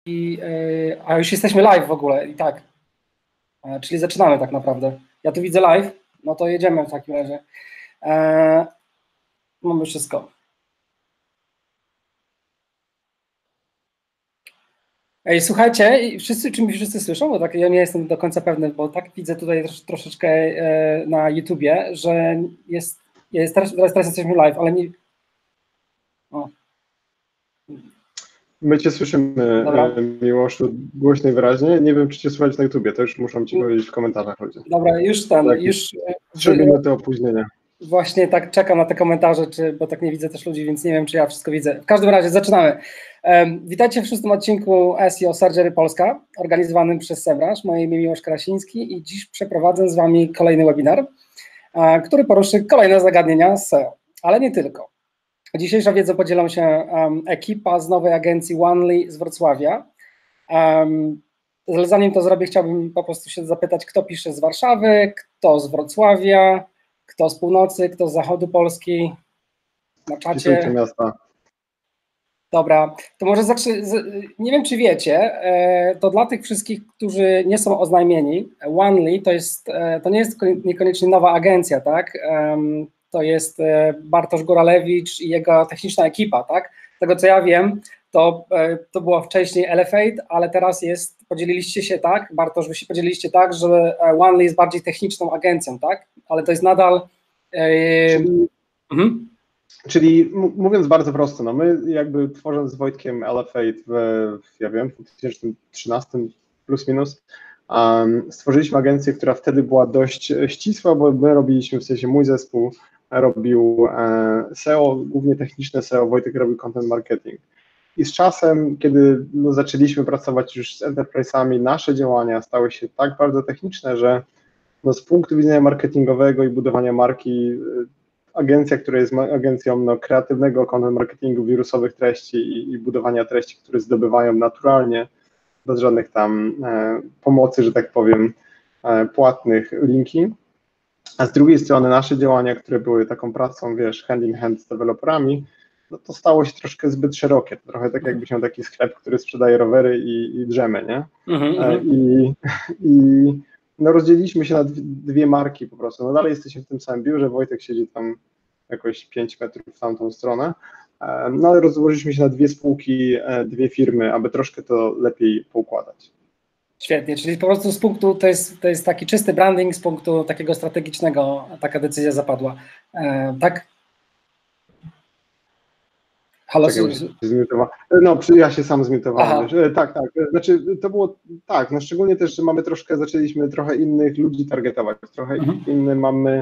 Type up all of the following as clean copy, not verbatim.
A już jesteśmy live w ogóle i tak. Czyli zaczynamy tak naprawdę. Ja tu widzę live, no to jedziemy w takim razie. Mamy wszystko. Ej, słuchajcie, czy mi wszyscy słyszą? Bo tak ja nie jestem do końca pewny, bo tak widzę tutaj troszeczkę na YouTubie, że teraz jesteśmy live, ale nie... O. My Cię słyszymy, Miłoszu, głośno i wyraźnie. Nie wiem, czy Cię słychać na YouTubie, to już muszę Ci powiedzieć w komentarzach. Dobra, już już... 3 minuty opóźnienia. Właśnie tak czekam na te komentarze, bo tak nie widzę też ludzi, więc nie wiem, czy ja wszystko widzę. W każdym razie zaczynamy. Witajcie w 6. odcinku SEO Surgery Polska, organizowanym przez Semrush. Moje imię Miłosz Krasiński i dziś przeprowadzę z Wami kolejny webinar, który poruszy kolejne zagadnienia z SEO, ale nie tylko. Dzisiejszą wiedzą podzielą się ekipa z nowej agencji Onely z Wrocławia. Zanim to zrobię, chciałbym po prostu się zapytać, kto pisze z Warszawy, kto z Wrocławia, kto z północy, kto z zachodu Polski, na czacie. Miasta. Dobra, to może nie wiem, czy wiecie, to dla tych wszystkich, którzy nie są oznajmieni, Onely to nie jest niekoniecznie nowa agencja, tak? To jest Bartosz Góralewicz i jego techniczna ekipa, tak? Z tego co ja wiem, to było wcześniej Elevate, ale teraz podzieliliście się tak, Bartosz, wy się podzieliliście tak, że Onely jest bardziej techniczną agencją, tak? Ale to jest nadal... Czyli mówiąc bardzo prosto, no my jakby tworząc z Wojtkiem Elevate w 2013 plus minus, stworzyliśmy agencję, która wtedy była dość ścisła, bo my robiliśmy, w sensie mój zespół robił SEO, głównie techniczne SEO, Wojtek robił content marketing. I z czasem, kiedy zaczęliśmy pracować już z enterprise'ami, nasze działania stały się tak bardzo techniczne, że z punktu widzenia marketingowego i budowania marki, agencja, która jest agencją kreatywnego content marketingu, wirusowych treści i budowania treści, które zdobywają naturalnie, bez żadnych tam pomocy, że tak powiem, płatnych linki. A z drugiej strony nasze działania, które były taką pracą, hand in hand z deweloperami, no to stało się troszkę zbyt szerokie. Trochę tak jakbyś miał taki sklep, który sprzedaje rowery i drzemy, nie? No rozdzieliliśmy się na dwie marki po prostu. No dalej jesteśmy w tym samym biurze, Wojtek siedzi tam jakoś 5 metrów w tamtą stronę, no ale rozłożyliśmy się na dwie spółki, dwie firmy, aby troszkę to lepiej poukładać. Świetnie, czyli po prostu z punktu, to jest taki czysty branding, z punktu takiego strategicznego taka decyzja zapadła, tak? Halo, no, ja się sam zmiutowałem. Tak, znaczy to było tak, no szczególnie też, że zaczęliśmy trochę innych ludzi targetować, trochę inny mamy,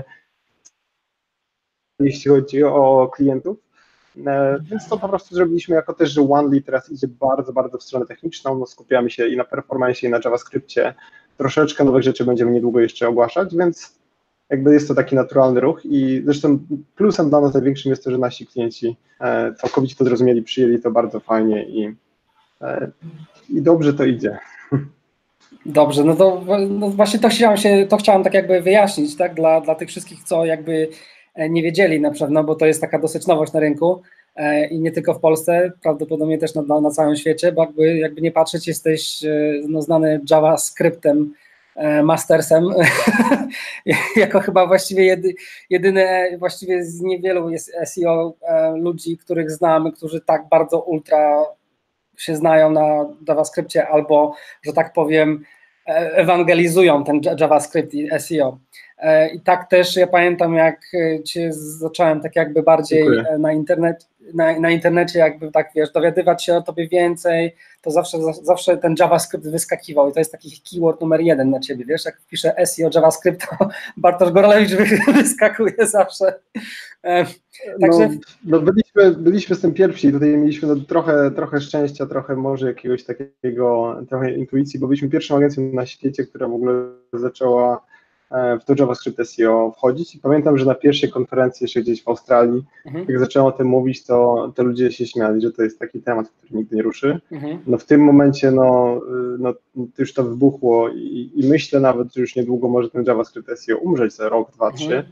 jeśli chodzi o klientów, więc to po prostu zrobiliśmy jako też, że Onely teraz idzie bardzo, bardzo w stronę techniczną, no skupiamy się i na performance, i na JavaScriptie, troszeczkę nowych rzeczy będziemy niedługo jeszcze ogłaszać, więc jakby jest to taki naturalny ruch i zresztą plusem dla nas największym jest to, że nasi klienci całkowicie to zrozumieli, przyjęli to bardzo fajnie i dobrze to idzie. Dobrze, no właśnie to chciałem tak jakby wyjaśnić, tak, dla tych wszystkich, co jakby nie wiedzieli na pewno, bo to jest taka dosyć nowość na rynku i nie tylko w Polsce, prawdopodobnie też na całym świecie, bo jakby nie patrzeć, jesteś znany JavaScriptem, mastersem, jako chyba właściwie jedyny, właściwie z niewielu jest SEO ludzi, których znam, którzy tak bardzo ultra się znają na JavaScriptie albo, że tak powiem, ewangelizują ten JavaScript i SEO. I tak też ja pamiętam, jak Cię zacząłem tak jakby bardziej na internecie jakby tak, dowiadywać się o Tobie więcej, to zawsze ten JavaScript wyskakiwał i to jest taki keyword numer 1 na Ciebie, jak wpiszę SEO JavaScript, to Bartosz Góralewicz wyskakuje zawsze. Także... No byliśmy z tym pierwsi, tutaj mieliśmy trochę szczęścia, trochę może jakiegoś takiego, trochę intuicji, bo byliśmy pierwszą agencją na świecie, która w ogóle zaczęła w to JavaScript SEO wchodzić i pamiętam, że na pierwszej konferencji jeszcze gdzieś w Australii, jak zacząłem o tym mówić, to ludzie się śmiali, że to jest taki temat, który nigdy nie ruszy. No w tym momencie już to wybuchło i myślę nawet, że już niedługo może ten JavaScript SEO umrzeć za rok, 2, 3,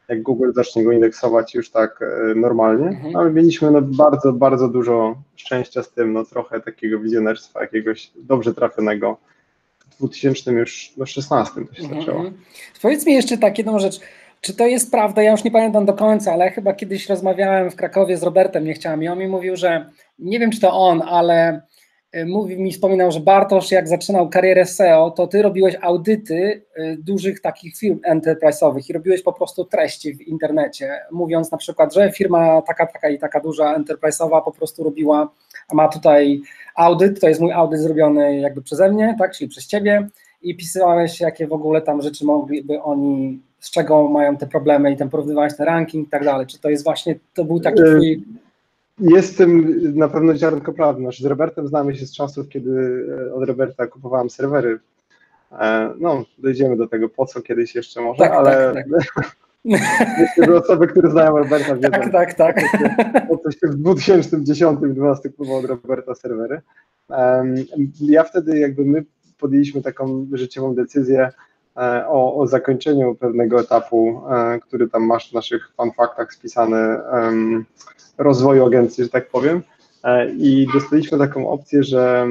jak Google zacznie go indeksować już tak normalnie, ale mieliśmy no bardzo, bardzo dużo szczęścia z tym, no trochę takiego wizjonerstwa jakiegoś dobrze trafionego. W 2016 to się zaczęło. Powiedz mi jeszcze tak jedną rzecz, czy to jest prawda, ja już nie pamiętam do końca, ale chyba kiedyś rozmawiałem w Krakowie z Robertem Niechciałam i on mi mówił, że, nie wiem czy to on, ale wspominał, że Bartosz jak zaczynał karierę SEO, to ty robiłeś audyty dużych takich firm enterprise'owych i robiłeś po prostu treści w internecie, mówiąc na przykład, że firma taka i taka duża enterprise'owa po prostu robiła, a ma tutaj audyt, to jest mój audyt zrobiony jakby przeze mnie, tak, czyli przez ciebie i pisałeś jakie w ogóle tam rzeczy mogliby oni, z czego mają te problemy i tam porównywałeś ten ranking i tak dalej, czy to jest właśnie, to był taki twój... Jest w tym na pewno ziarnko prawdy. Znaczy, z Robertem znamy się z czasów, kiedy od Roberta kupowałem serwery. No, dojdziemy do tego, po co kiedyś jeszcze może, tak, ale tak. myślę, że osoby, które znają Roberta wiedzą, tak. po co się w 2010-2012 kupował od Roberta serwery. Ja wtedy jakby my podjęliśmy taką życiową decyzję o zakończeniu pewnego etapu, który tam masz w naszych fun factach spisany, rozwoju agencji, że tak powiem, i dostaliśmy taką opcję,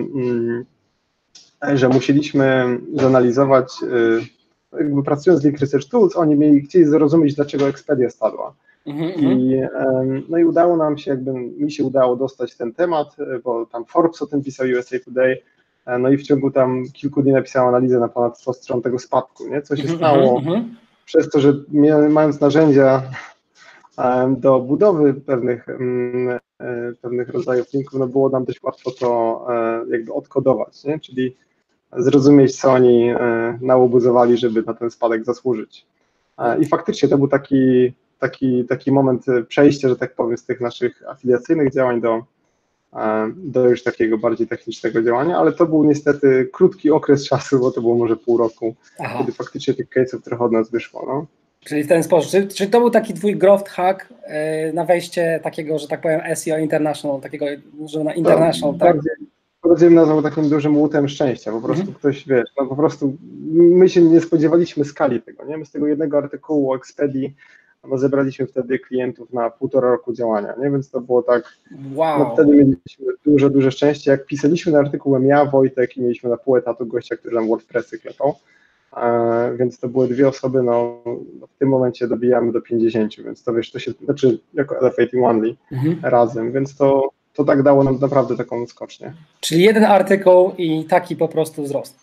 że musieliśmy zanalizować, jakby pracując z Link Research Tools, oni chcieli zrozumieć, dlaczego Expedia spadła. No i udało nam się, mi się udało dostać ten temat, bo tam Forbes o tym pisał, USA Today, no i w ciągu tam kilku dni napisałem analizę na ponad 100 stron tego spadku, nie? Co się stało przez to, że mając narzędzia do budowy pewnych rodzajów linków, no było nam dość łatwo to jakby odkodować, nie? Czyli zrozumieć, co oni nałobuzowali, żeby na ten spadek zasłużyć. I faktycznie to był taki moment przejścia, że tak powiem, z tych naszych afiliacyjnych działań do już takiego bardziej technicznego działania, ale to był niestety krótki okres czasu, bo to było może pół roku, kiedy faktycznie tych case'ów trochę od nas wyszło. No. Czyli w ten sposób, czy to był taki twój growth hack na wejście takiego, że tak powiem, SEO International, takiego, że na International, tak? Bardziej nazwał takim dużym łutem szczęścia, po prostu ktoś, wiesz, no po prostu my się nie spodziewaliśmy skali tego, nie? My z tego jednego artykułu o Expedii no zebraliśmy wtedy klientów na 1,5 roku działania, nie? Więc to było tak, wow. No wtedy mieliśmy duże szczęście. Jak pisaliśmy na artykułem ja, Wojtek i mieliśmy na pół etatu gościa, który nam WordPressy klepał, więc to były dwie osoby, no w tym momencie dobijamy do 50, więc to wiesz, to się, znaczy jako Elevating Only razem, więc to tak dało nam naprawdę taką skocznię. Czyli jeden artykuł i taki po prostu wzrost.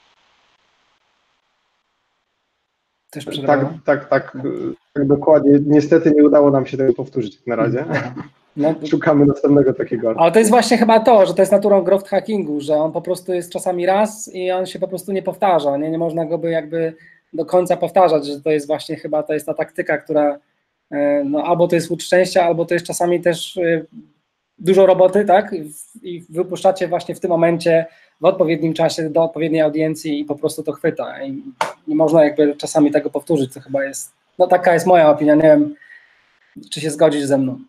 Też tak dokładnie. Niestety nie udało nam się tego powtórzyć na razie. No, szukamy następnego takiego artykułu. Ale to jest właśnie chyba to, że to jest naturą growth hackingu, że on po prostu jest czasami raz i on się po prostu nie powtarza, nie można go by jakby do końca powtarzać, że to jest właśnie chyba, to jest ta taktyka, która no albo to jest łód szczęścia, albo to jest czasami też dużo roboty, tak, i wypuszczacie właśnie w tym momencie, w odpowiednim czasie, do odpowiedniej audiencji i po prostu to chwyta i nie można jakby czasami tego powtórzyć, to chyba jest, no taka jest moja opinia, nie wiem, czy się zgodzisz ze mną.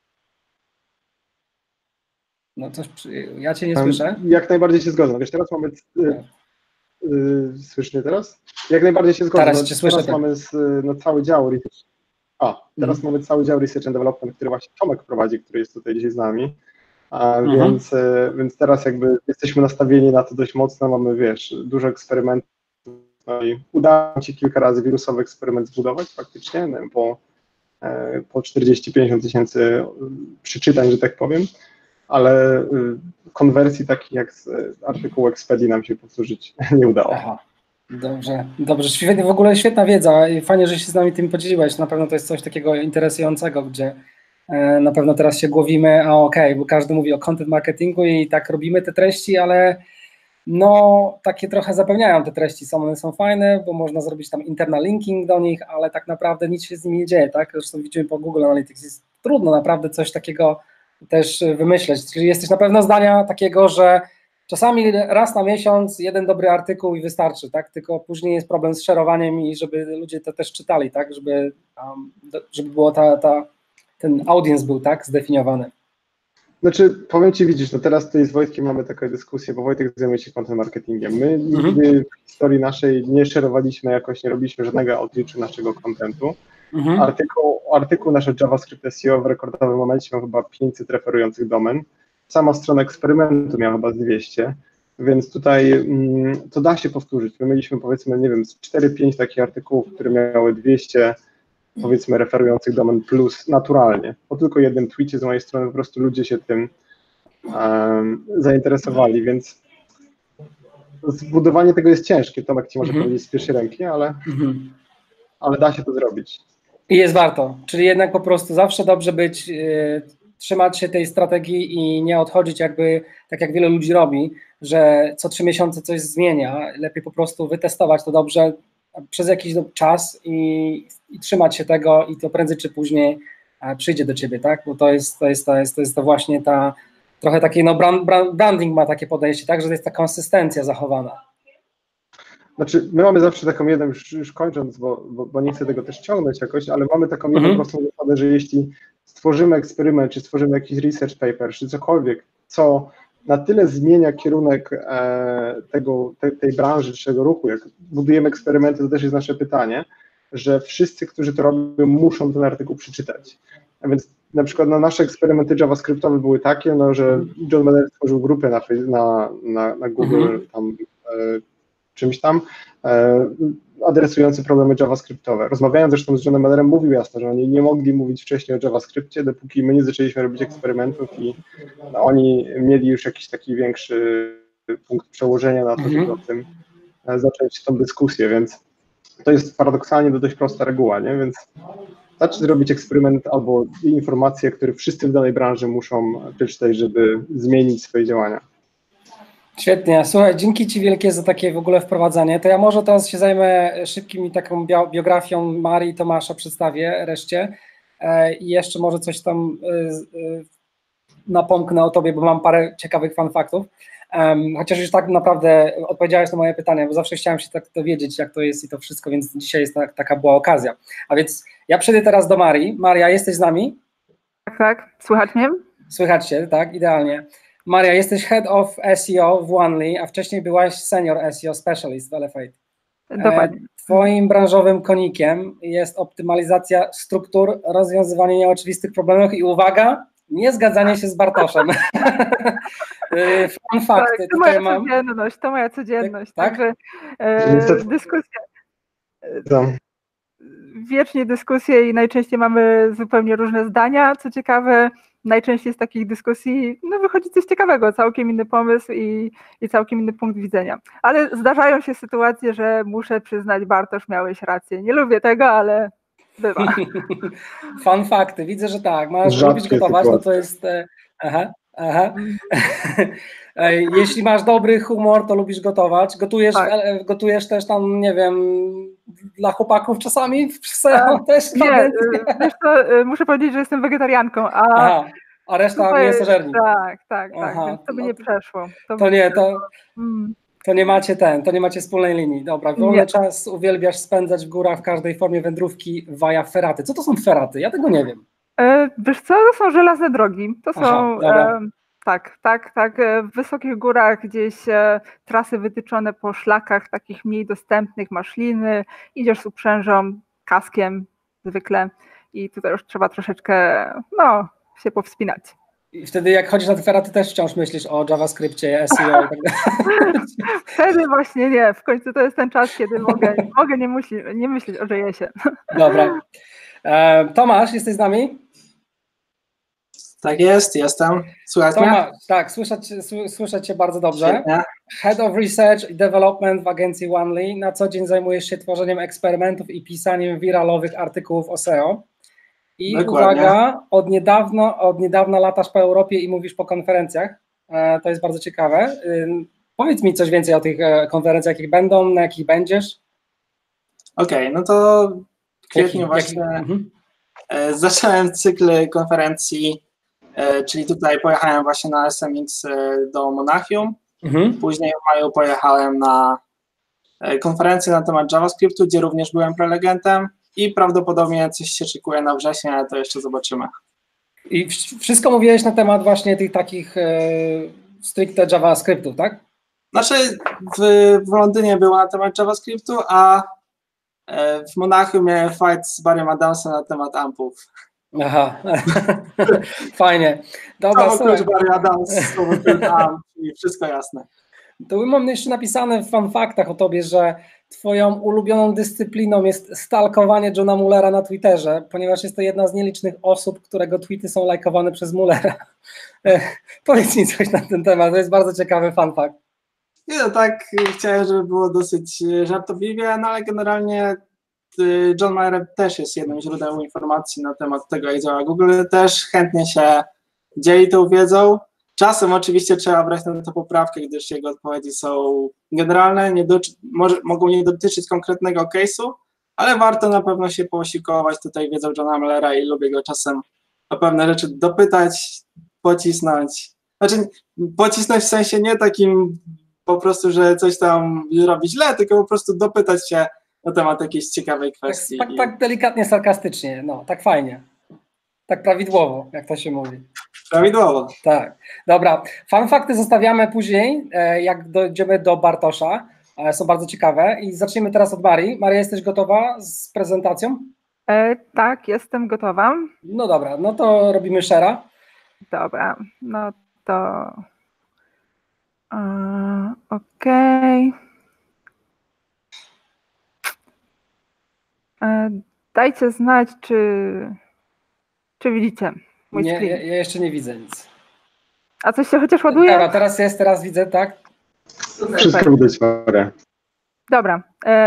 No to ja cię nie słyszę. Jak najbardziej się zgodzę. Wiesz, teraz mamy... Słysz mnie teraz? Jak najbardziej się zgodzę. Teraz cię słyszę. Teraz mamy cały dział research. Teraz mamy cały dział research and development, który właśnie Tomek prowadzi, który jest tutaj dzisiaj z nami. Więc teraz jakby jesteśmy nastawieni na to dość mocno, mamy, wiesz, dużo eksperymentów. No i udało mi się kilka razy wirusowy eksperyment zbudować faktycznie, po 40-50 tysięcy przeczytań, że tak powiem, ale konwersji takich jak z artykułu Expedii nam się powtórzyć nie udało. Aha. Dobrze, w ogóle świetna wiedza i fajnie, że się z nami tym podzieliłeś, na pewno to jest coś takiego interesującego, gdzie na pewno teraz się głowimy, bo każdy mówi o content marketingu i tak robimy te treści, ale no takie trochę zapewniają te treści, one są fajne, bo można zrobić tam internal linking do nich, ale tak naprawdę nic się z nimi nie dzieje, tak? Zresztą widzimy po Google Analytics, jest trudno naprawdę coś takiego też wymyśleć, czyli jesteś na pewno zdania takiego, że czasami raz na miesiąc jeden dobry artykuł i wystarczy, tak? Tylko później jest problem z szerowaniem i żeby ludzie to też czytali, tak? Żeby było ten audience był tak zdefiniowany. Znaczy, powiem Ci, widzisz, no teraz tutaj z Wojtkiem mamy taką dyskusję, bo Wojtek zajmuje się content marketingiem. My nigdy w historii naszej nie szerowaliśmy jakoś, nie robiliśmy żadnego outreachu naszego contentu. Artykuł nasz JavaScript SEO w rekordowym momencie miał chyba 500 referujących domen. Sama strona eksperymentu miała chyba 200, więc tutaj to da się powtórzyć. My mieliśmy, powiedzmy, nie wiem, z 4-5 takich artykułów, które miały 200, powiedzmy, referujących domen plus naturalnie. Po tylko jednym tweetie z mojej strony po prostu ludzie się tym zainteresowali, więc zbudowanie tego jest ciężkie, Tomek ci może powiedzieć z pierwszej ręki, ale da się to zrobić. I jest warto, czyli jednak po prostu zawsze dobrze być, trzymać się tej strategii i nie odchodzić jakby, tak jak wiele ludzi robi, że co 3 miesiące coś zmienia, lepiej po prostu wytestować to dobrze przez jakiś czas i trzymać się tego i to prędzej czy później przyjdzie do ciebie, tak, bo to jest to właśnie ta, trochę taki, no branding ma takie podejście, tak, że to jest ta konsystencja zachowana. Znaczy, my mamy zawsze taką jedną, już kończąc, bo nie chcę tego też ciągnąć jakoś, ale mamy taką jedną prostą zasadę, że jeśli stworzymy eksperyment, czy stworzymy jakiś research paper, czy cokolwiek, co na tyle zmienia kierunek tej branży, czy tego ruchu, jak budujemy eksperymenty, to też jest nasze pytanie, że wszyscy, którzy to robią, muszą ten artykuł przeczytać. A więc na przykład nasze eksperymenty javascriptowe były takie, no, że John Mayer stworzył grupę na Google, tam czymś tam, adresujący problemy javascriptowe. Rozmawiając zresztą z Johnem Mallerem, mówił jasno, że oni nie mogli mówić wcześniej o JavaScriptie, dopóki my nie zaczęliśmy robić eksperymentów i oni mieli już jakiś taki większy punkt przełożenia na to, żeby o tym zacząć tą dyskusję, więc to jest paradoksalnie dość prosta reguła, nie? Więc zacznij zrobić eksperyment albo informacje, które wszyscy w danej branży muszą przeczytać, żeby zmienić swoje działania. Świetnie, słuchaj, dzięki ci wielkie za takie w ogóle wprowadzanie. To ja może teraz się zajmę szybkim taką biografią Marii i Tomasza, przedstawię reszcie i jeszcze może coś tam napomknę o tobie, bo mam parę ciekawych fun faktów. Chociaż już tak naprawdę odpowiedziałeś na moje pytania, bo zawsze chciałem się tak dowiedzieć, jak to jest i to wszystko, więc dzisiaj jest taka była okazja. A więc ja przejdę teraz do Marii. Maria, jesteś z nami? Tak, słychać mnie? Słychać cię, tak, idealnie. Maria, jesteś Head of SEO w Onely, a wcześniej byłaś Senior SEO Specialist w Elevate. Dokładnie. Twoim branżowym konikiem jest optymalizacja struktur, rozwiązywanie nieoczywistych problemów i uwaga, nie zgadzanie się z Bartoszem. Fun fact. Tak, to moja codzienność. Tak? Także dyskusja. No. Wiecznie dyskusje i najczęściej mamy zupełnie różne zdania. Co ciekawe, najczęściej z takich dyskusji wychodzi coś ciekawego, całkiem inny pomysł i całkiem inny punkt widzenia. Ale zdarzają się sytuacje, że muszę przyznać, Bartosz, miałeś rację. Nie lubię tego, ale bywa. Fun fakty, widzę, że tak. Masz lubić gotować, no to jest... Aha. Jeśli masz dobry humor, to lubisz gotować. Gotujesz też tam, nie wiem, dla chłopaków czasami? Też nie, wiesz co, muszę powiedzieć, że jestem wegetarianką, a reszta mięsożerni. Tak, więc to by nie przeszło. To nie macie wspólnej linii. Dobra, wolny czas uwielbiasz spędzać w górach w każdej formie wędrówki via feraty. Co to są feraty? Ja tego nie wiem. Wiesz co, to są żelazne drogi. To są tak, w wysokich górach gdzieś trasy wytyczone po szlakach takich mniej dostępnych, masz liny, idziesz z uprzężą, kaskiem zwykle i tutaj już trzeba troszeczkę się powspinać. I wtedy jak chodzisz na te feraty, też wciąż myślisz o JavaScriptie, SEO i tak dalej. Wtedy właśnie nie, w końcu to jest ten czas, kiedy mogę nie myśleć o JS-ie. Dobra. Tomasz, jesteś z nami? Tak jest, jestem. Słychać mnie? Tak, słyszę cię bardzo dobrze. Świetnie. Head of Research i Development w agencji Onely. Na co dzień zajmujesz się tworzeniem eksperymentów i pisaniem wiralowych artykułów o SEO. I Dokładnie. uwaga, od niedawna latasz po Europie i mówisz po konferencjach. To jest bardzo ciekawe. Powiedz mi coś więcej o tych konferencjach, jakich będą, na jakich będziesz. Okej, no to w kwietniu zacząłem cykl konferencji, czyli tutaj pojechałem właśnie na SMX do Monachium. Później w maju pojechałem na konferencję na temat JavaScriptu, gdzie również byłem prelegentem i prawdopodobnie coś się szykuje na wrzesień, ale to jeszcze zobaczymy. I wszystko mówiłeś na temat właśnie tych takich stricte JavaScriptów, tak? Znaczy w Londynie było na temat JavaScriptu, a W Monachium miałem fight z Barrym Adamsem na temat ampów. Aha, fajnie. Dobra, słuchaj. Barry Adams, amp i wszystko jasne. To mam jeszcze napisane w fun faktach o tobie, że twoją ulubioną dyscypliną jest stalkowanie Johna Mullera na Twitterze, ponieważ jest to jedna z nielicznych osób, którego tweety są lajkowane przez Mullera. Powiedz mi coś na ten temat, to jest bardzo ciekawy fun fact. Nie, no tak, chciałem, żeby było dosyć żartobliwie, no ale generalnie John Muller też jest jednym źródełem informacji na temat tego, jak działa Google, też chętnie się dzieli tą wiedzą. Czasem oczywiście trzeba brać na to poprawkę, gdyż jego odpowiedzi są generalne, mogą nie dotyczyć konkretnego case'u, ale warto na pewno się posiłkować tutaj wiedzą Johna Mullera i lubię go czasem o pewne rzeczy dopytać, pocisnąć. Znaczy pocisnąć w sensie nie takim po prostu, że coś tam robi źle, tylko po prostu dopytać się na temat jakiejś ciekawej kwestii. Tak delikatnie, sarkastycznie, no, tak fajnie. Tak prawidłowo, jak to się mówi. Prawidłowo. Tak. Dobra, fun fakty zostawiamy później, jak dojdziemy do Bartosza. Są bardzo ciekawe i zaczniemy teraz od Marii. Maria, jesteś gotowa z prezentacją? Tak, jestem gotowa. No dobra, no to robimy share'a. Dobra, no to okej. Dajcie znać, czy widzicie mój Nie, screen. ja jeszcze nie widzę nic. A coś się chociaż ładuje? Dobra, teraz widzę, tak? Wszystko widać, Maria. Dobra,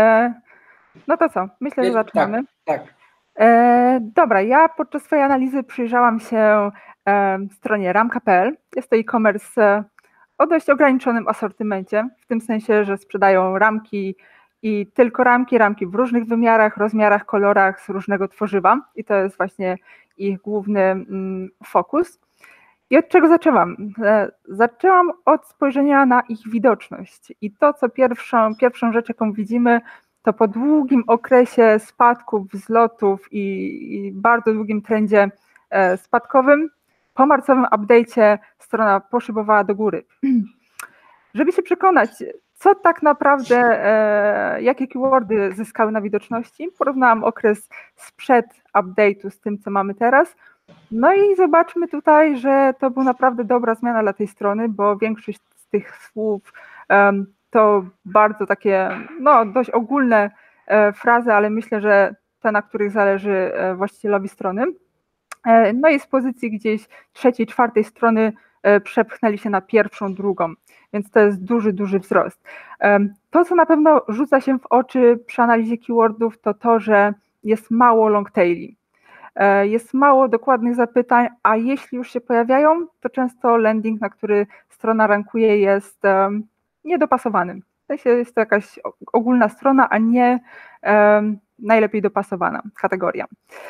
no to co? Myślę, że zaczynamy. Tak. Dobra, ja podczas swojej analizy przyjrzałam się stronie ramka.pl. Jest to e-commerce o dość ograniczonym asortymencie, w tym sensie, że sprzedają ramki i tylko ramki w różnych wymiarach, rozmiarach, kolorach z różnego tworzywa i to jest właśnie ich główny fokus. I od czego zaczęłam? Zaczęłam od spojrzenia na ich widoczność i to, co pierwszą rzecz, jaką widzimy, to po długim okresie spadków, wzlotów i bardzo długim trendzie spadkowym, po marcowym update'cie strona poszybowała do góry. Żeby się przekonać, co tak naprawdę, jakie keywordy zyskały na widoczności, porównałam okres sprzed update'u z tym, co mamy teraz. No i zobaczmy tutaj, że to była naprawdę dobra zmiana dla tej strony, bo większość z tych słów to bardzo takie, no dość ogólne frazy, ale myślę, że te, na których zależy właścicielowi strony. No i z pozycji gdzieś trzeciej, czwartej strony przepchnęli się na pierwszą, drugą, więc to jest duży wzrost. To, co na pewno rzuca się w oczy przy analizie keywordów, to to, że jest mało long taili. Jest mało dokładnych zapytań, a jeśli już się pojawiają, to często landing, na który strona rankuje, jest niedopasowany. W sensie jest to jakaś ogólna strona, a nie najlepiej dopasowana kategoria.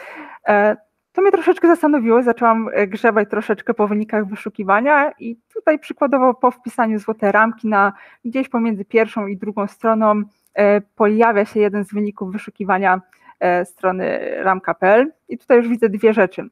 To mnie troszeczkę zastanowiło, zaczęłam grzebać troszeczkę po wynikach wyszukiwania i tutaj przykładowo po wpisaniu złote ramki na gdzieś pomiędzy pierwszą i drugą stroną pojawia się jeden z wyników wyszukiwania strony ramka.pl i tutaj już widzę dwie rzeczy.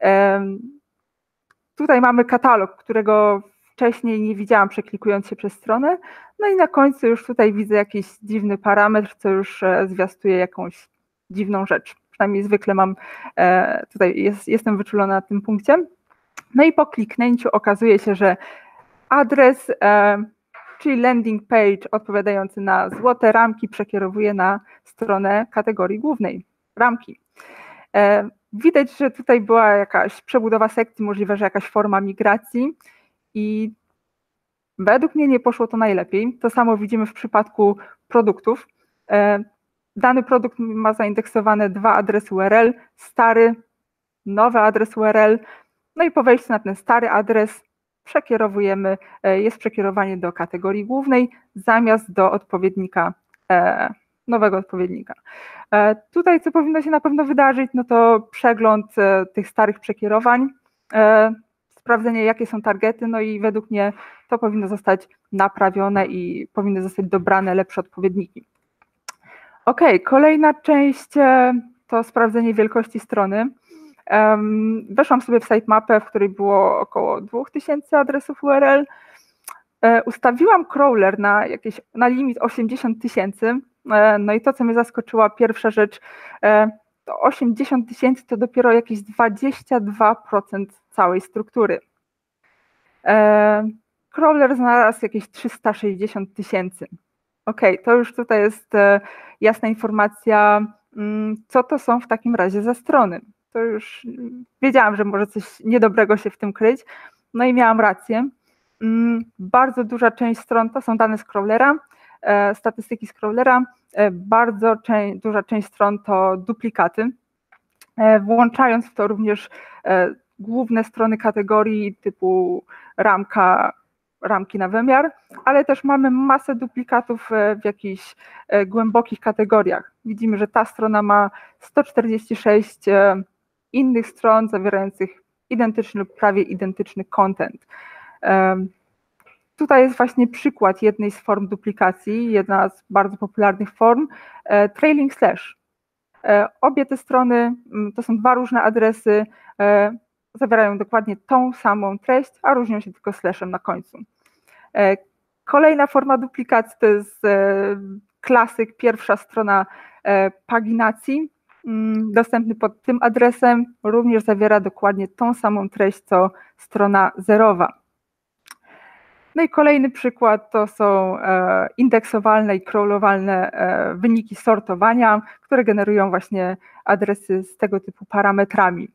Tutaj mamy katalog, którego wcześniej nie widziałam przeklikując się przez stronę, no i na końcu już tutaj widzę jakiś dziwny parametr, co już zwiastuje jakąś dziwną rzecz. Przynajmniej zwykle mam, tutaj jestem wyczulona na tym punkcie. No i po kliknięciu okazuje się, że adres, czyli landing page odpowiadający na złote ramki przekierowuje na stronę kategorii głównej, ramki. Widać, że tutaj była jakaś przebudowa sekcji, możliwe, że jakaś forma migracji i według mnie nie poszło to najlepiej. To samo widzimy w przypadku produktów. Dany produkt ma zaindeksowane dwa adresy URL, stary, nowy adres URL, no i po wejściu na ten stary adres przekierowujemy, jest przekierowanie do kategorii głównej zamiast do odpowiednika, nowego odpowiednika. Tutaj co powinno się na pewno wydarzyć, no to przegląd tych starych przekierowań, sprawdzenie jakie są targety, no i według mnie to powinno zostać naprawione i powinny zostać dobrane lepsze odpowiedniki. Ok, kolejna część to sprawdzenie wielkości strony. Weszłam sobie w sitemapę, w której było około 2000 adresów URL. Ustawiłam crawler na limit 80 000, No i to, co mnie zaskoczyła, pierwsza rzecz, to 80 000 to dopiero jakieś 22% całej struktury. Crawler znalazł jakieś 360 000. Okej, to już tutaj jest jasna informacja, co to są w takim razie za strony. To już wiedziałam, że może coś niedobrego się w tym kryć, no i miałam rację. Bardzo duża część stron to są dane z crawlera, statystyki z crawlera, bardzo duża część stron to duplikaty, włączając w to również główne strony kategorii typu ramki na wymiar, ale też mamy masę duplikatów w jakichś głębokich kategoriach. Widzimy, że ta strona ma 146 innych stron zawierających identyczny lub prawie identyczny content. Tutaj jest właśnie przykład jednej z form duplikacji, jedna z bardzo popularnych form, trailing slash. Obie te strony to są dwa różne adresy, zawierają dokładnie tą samą treść, a różnią się tylko slashem na końcu. Kolejna forma duplikacji to jest klasyk, pierwsza strona paginacji, dostępny pod tym adresem, również zawiera dokładnie tą samą treść, co strona zerowa. No i kolejny przykład to są indeksowalne i crawlowalne wyniki sortowania, które generują właśnie adresy z tego typu parametrami.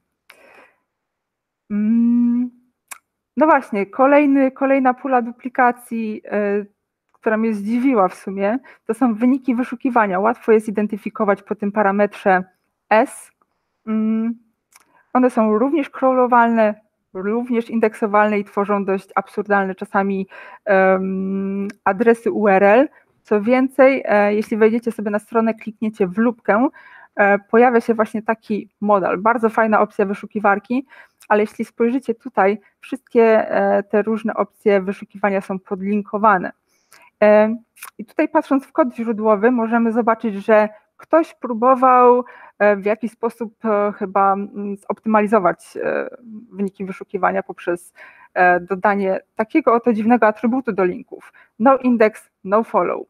No właśnie, kolejna pula duplikacji, która mnie zdziwiła w sumie, to są wyniki wyszukiwania. Łatwo jest identyfikować po tym parametrze S. One są również crawlowalne, również indeksowalne i tworzą dość absurdalne czasami adresy URL. Co więcej, jeśli wejdziecie sobie na stronę, klikniecie w lupkę, pojawia się właśnie taki model, bardzo fajna opcja wyszukiwarki, ale jeśli spojrzycie tutaj, wszystkie te różne opcje wyszukiwania są podlinkowane. I tutaj patrząc w kod źródłowy możemy zobaczyć, że ktoś próbował w jakiś sposób chyba zoptymalizować wyniki wyszukiwania poprzez dodanie takiego oto dziwnego atrybutu do linków. No index, no follow.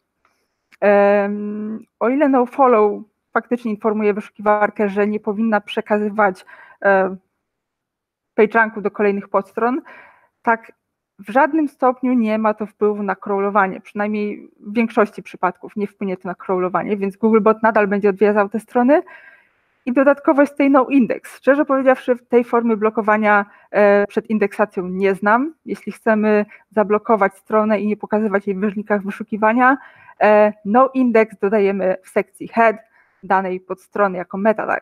O ile no follow faktycznie informuje wyszukiwarkę, że nie powinna przekazywać PageRanku do kolejnych podstron, tak w żadnym stopniu nie ma to wpływu na crawlowanie, przynajmniej w większości przypadków nie wpłynie to na crawlowanie, więc Googlebot nadal będzie odwiedzał te strony. I dodatkowo jest tej noindex. Szczerze powiedziawszy, tej formy blokowania przed indeksacją nie znam. Jeśli chcemy zablokować stronę i nie pokazywać jej w wynikach wyszukiwania, noindex dodajemy w sekcji head danej podstrony jako meta tag.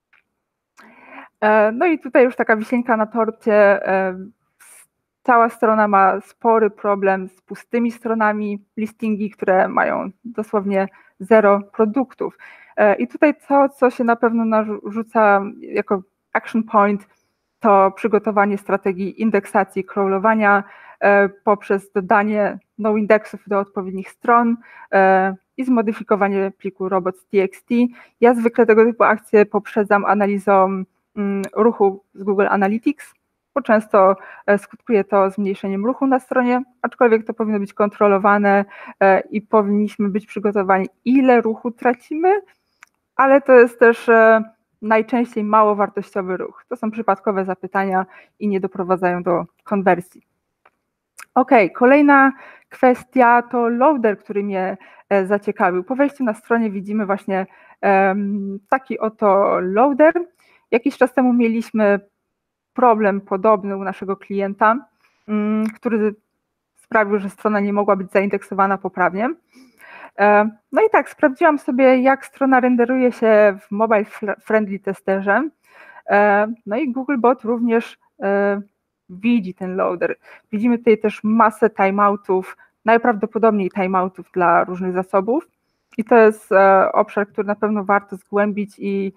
No i tutaj już taka wisienka na torcie. Cała strona ma spory problem z pustymi stronami, listingi, które mają dosłownie 0 produktów. I tutaj to, co się na pewno narzuca jako action point, to przygotowanie strategii indeksacji i crawlowania poprzez dodanie noindexów do odpowiednich stron i zmodyfikowanie pliku robots.txt. Ja zwykle tego typu akcje poprzedzam analizą ruchu z Google Analytics, bo często skutkuje to zmniejszeniem ruchu na stronie, aczkolwiek to powinno być kontrolowane i powinniśmy być przygotowani, ile ruchu tracimy, ale to jest też najczęściej mało wartościowy ruch. To są przypadkowe zapytania i nie doprowadzają do konwersji. Ok, kolejna kwestia to loader, który mnie zaciekawił. Po wejściu na stronie widzimy właśnie taki oto loader. Jakiś czas temu mieliśmy problem podobny u naszego klienta, który sprawił, że strona nie mogła być zaindeksowana poprawnie. No i tak, sprawdziłam sobie, jak strona renderuje się w Mobile Friendly Testerze. No i Googlebot również widzi ten loader. Widzimy tutaj też masę timeoutów, najprawdopodobniej timeoutów dla różnych zasobów. I to jest obszar, który na pewno warto zgłębić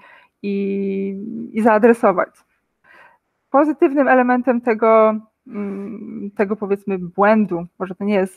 i zaadresować. Pozytywnym elementem tego powiedzmy błędu, może to nie jest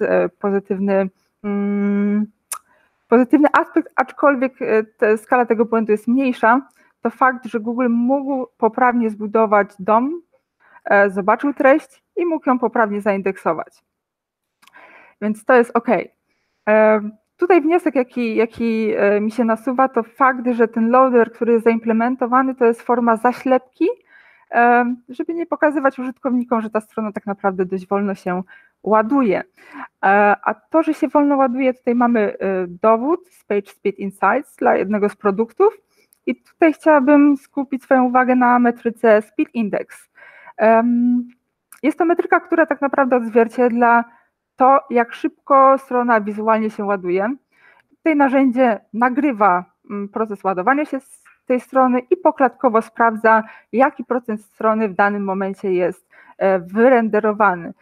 pozytywny aspekt, aczkolwiek skala tego błędu jest mniejsza, to fakt, że Google mógł poprawnie zbudować DOM, zobaczył treść i mógł ją poprawnie zaindeksować. Więc to jest ok. Tutaj wniosek, jaki mi się nasuwa, to fakt, że ten loader, który jest zaimplementowany, to jest forma zaślepki, żeby nie pokazywać użytkownikom, że ta strona tak naprawdę dość wolno się ładuje. A to, że się wolno ładuje, tutaj mamy dowód z Page Speed Insights dla jednego z produktów i tutaj chciałabym skupić swoją uwagę na metryce Speed Index. Jest to metryka, która tak naprawdę odzwierciedla to, jak szybko strona wizualnie się ładuje. Tutaj narzędzie nagrywa proces ładowania się z tej strony i poklatkowo sprawdza, jaki procent strony w danym momencie jest wyrenderowany.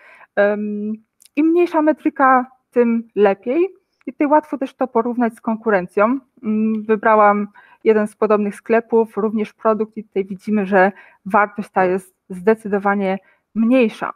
Im mniejsza metryka, tym lepiej. I tutaj łatwo też to porównać z konkurencją. Wybrałam jeden z podobnych sklepów, również produkt i tutaj widzimy, że wartość ta jest zdecydowanie mniejsza.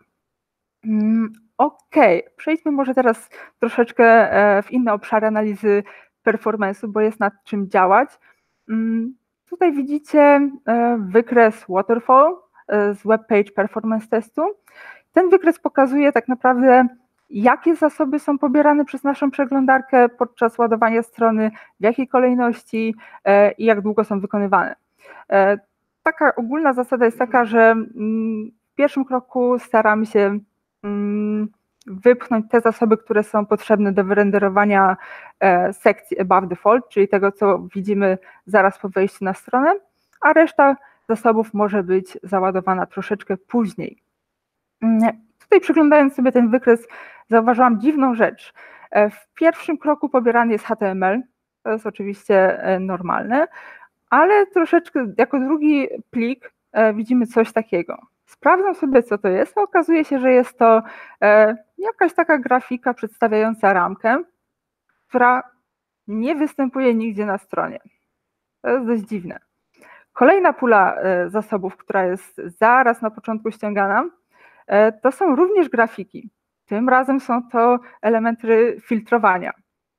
Ok, przejdźmy może teraz troszeczkę w inne obszary analizy performance'u, bo jest nad czym działać. Tutaj widzicie wykres Waterfall z Web Page Performance Testu. Ten wykres pokazuje tak naprawdę, jakie zasoby są pobierane przez naszą przeglądarkę podczas ładowania strony, w jakiej kolejności i jak długo są wykonywane. Taka ogólna zasada jest taka, że w pierwszym kroku staramy się wypchnąć te zasoby, które są potrzebne do wyrenderowania sekcji above default, czyli tego, co widzimy zaraz po wejściu na stronę, a reszta zasobów może być załadowana troszeczkę później. Tutaj przeglądając sobie ten wykres, zauważyłam dziwną rzecz. W pierwszym kroku pobierany jest HTML, to jest oczywiście normalne, ale troszeczkę jako drugi plik widzimy coś takiego. Sprawdzam sobie, co to jest, a okazuje się, że jest to jakaś taka grafika przedstawiająca ramkę, która nie występuje nigdzie na stronie. To jest dość dziwne. Kolejna pula zasobów, która jest zaraz na początku ściągana, to są również grafiki. Tym razem są to elementy filtrowania.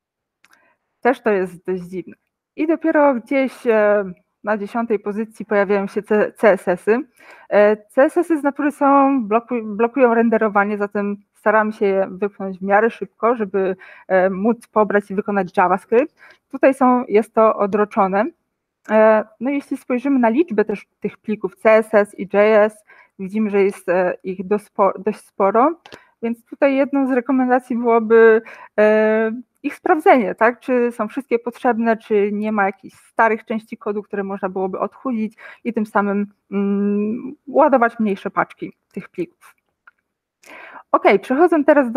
Też to jest dość dziwne. I dopiero gdzieś na 10. pozycji pojawiają się CSS-y. CSS-y z natury blokują renderowanie, zatem staramy się je wypchnąć w miarę szybko, żeby móc pobrać i wykonać JavaScript. Tutaj jest to odroczone. No jeśli spojrzymy na liczbę też tych plików CSS i JS, widzimy, że jest ich dość sporo, więc tutaj jedną z rekomendacji byłoby ich sprawdzenie, tak? Czy są wszystkie potrzebne, czy nie ma jakichś starych części kodu, które można byłoby odchudzić i tym samym ładować mniejsze paczki tych plików. Ok, przechodząc teraz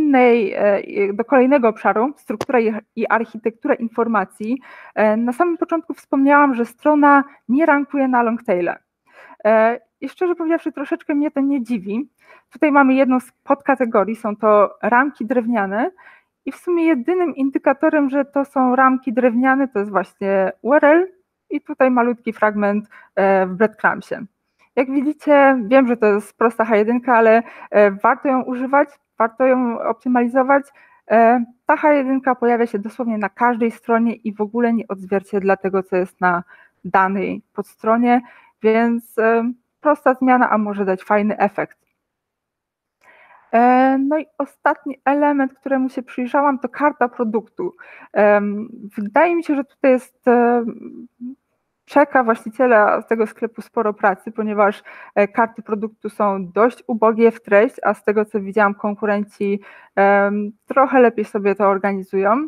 do kolejnego obszaru, struktura i architektura informacji. Na samym początku wspomniałam, że strona nie rankuje na longtaile. I szczerze powiedziawszy, troszeczkę mnie to nie dziwi. Tutaj mamy jedną z podkategorii, są to ramki drewniane i w sumie jedynym indykatorem, że to są ramki drewniane, to jest właśnie URL i tutaj malutki fragment w breadcrumbsie. Jak widzicie, wiem, że to jest prosta H1, ale warto ją używać, warto ją optymalizować. Ta H1 pojawia się dosłownie na każdej stronie i w ogóle nie odzwierciedla tego, co jest na danej podstronie, więc prosta zmiana, a może dać fajny efekt. No i ostatni element, któremu się przyjrzałam, to karta produktu. Wydaje mi się, że tutaj czeka właściciela tego sklepu sporo pracy, ponieważ karty produktu są dość ubogie w treść, a z tego co widziałam, konkurenci trochę lepiej sobie to organizują.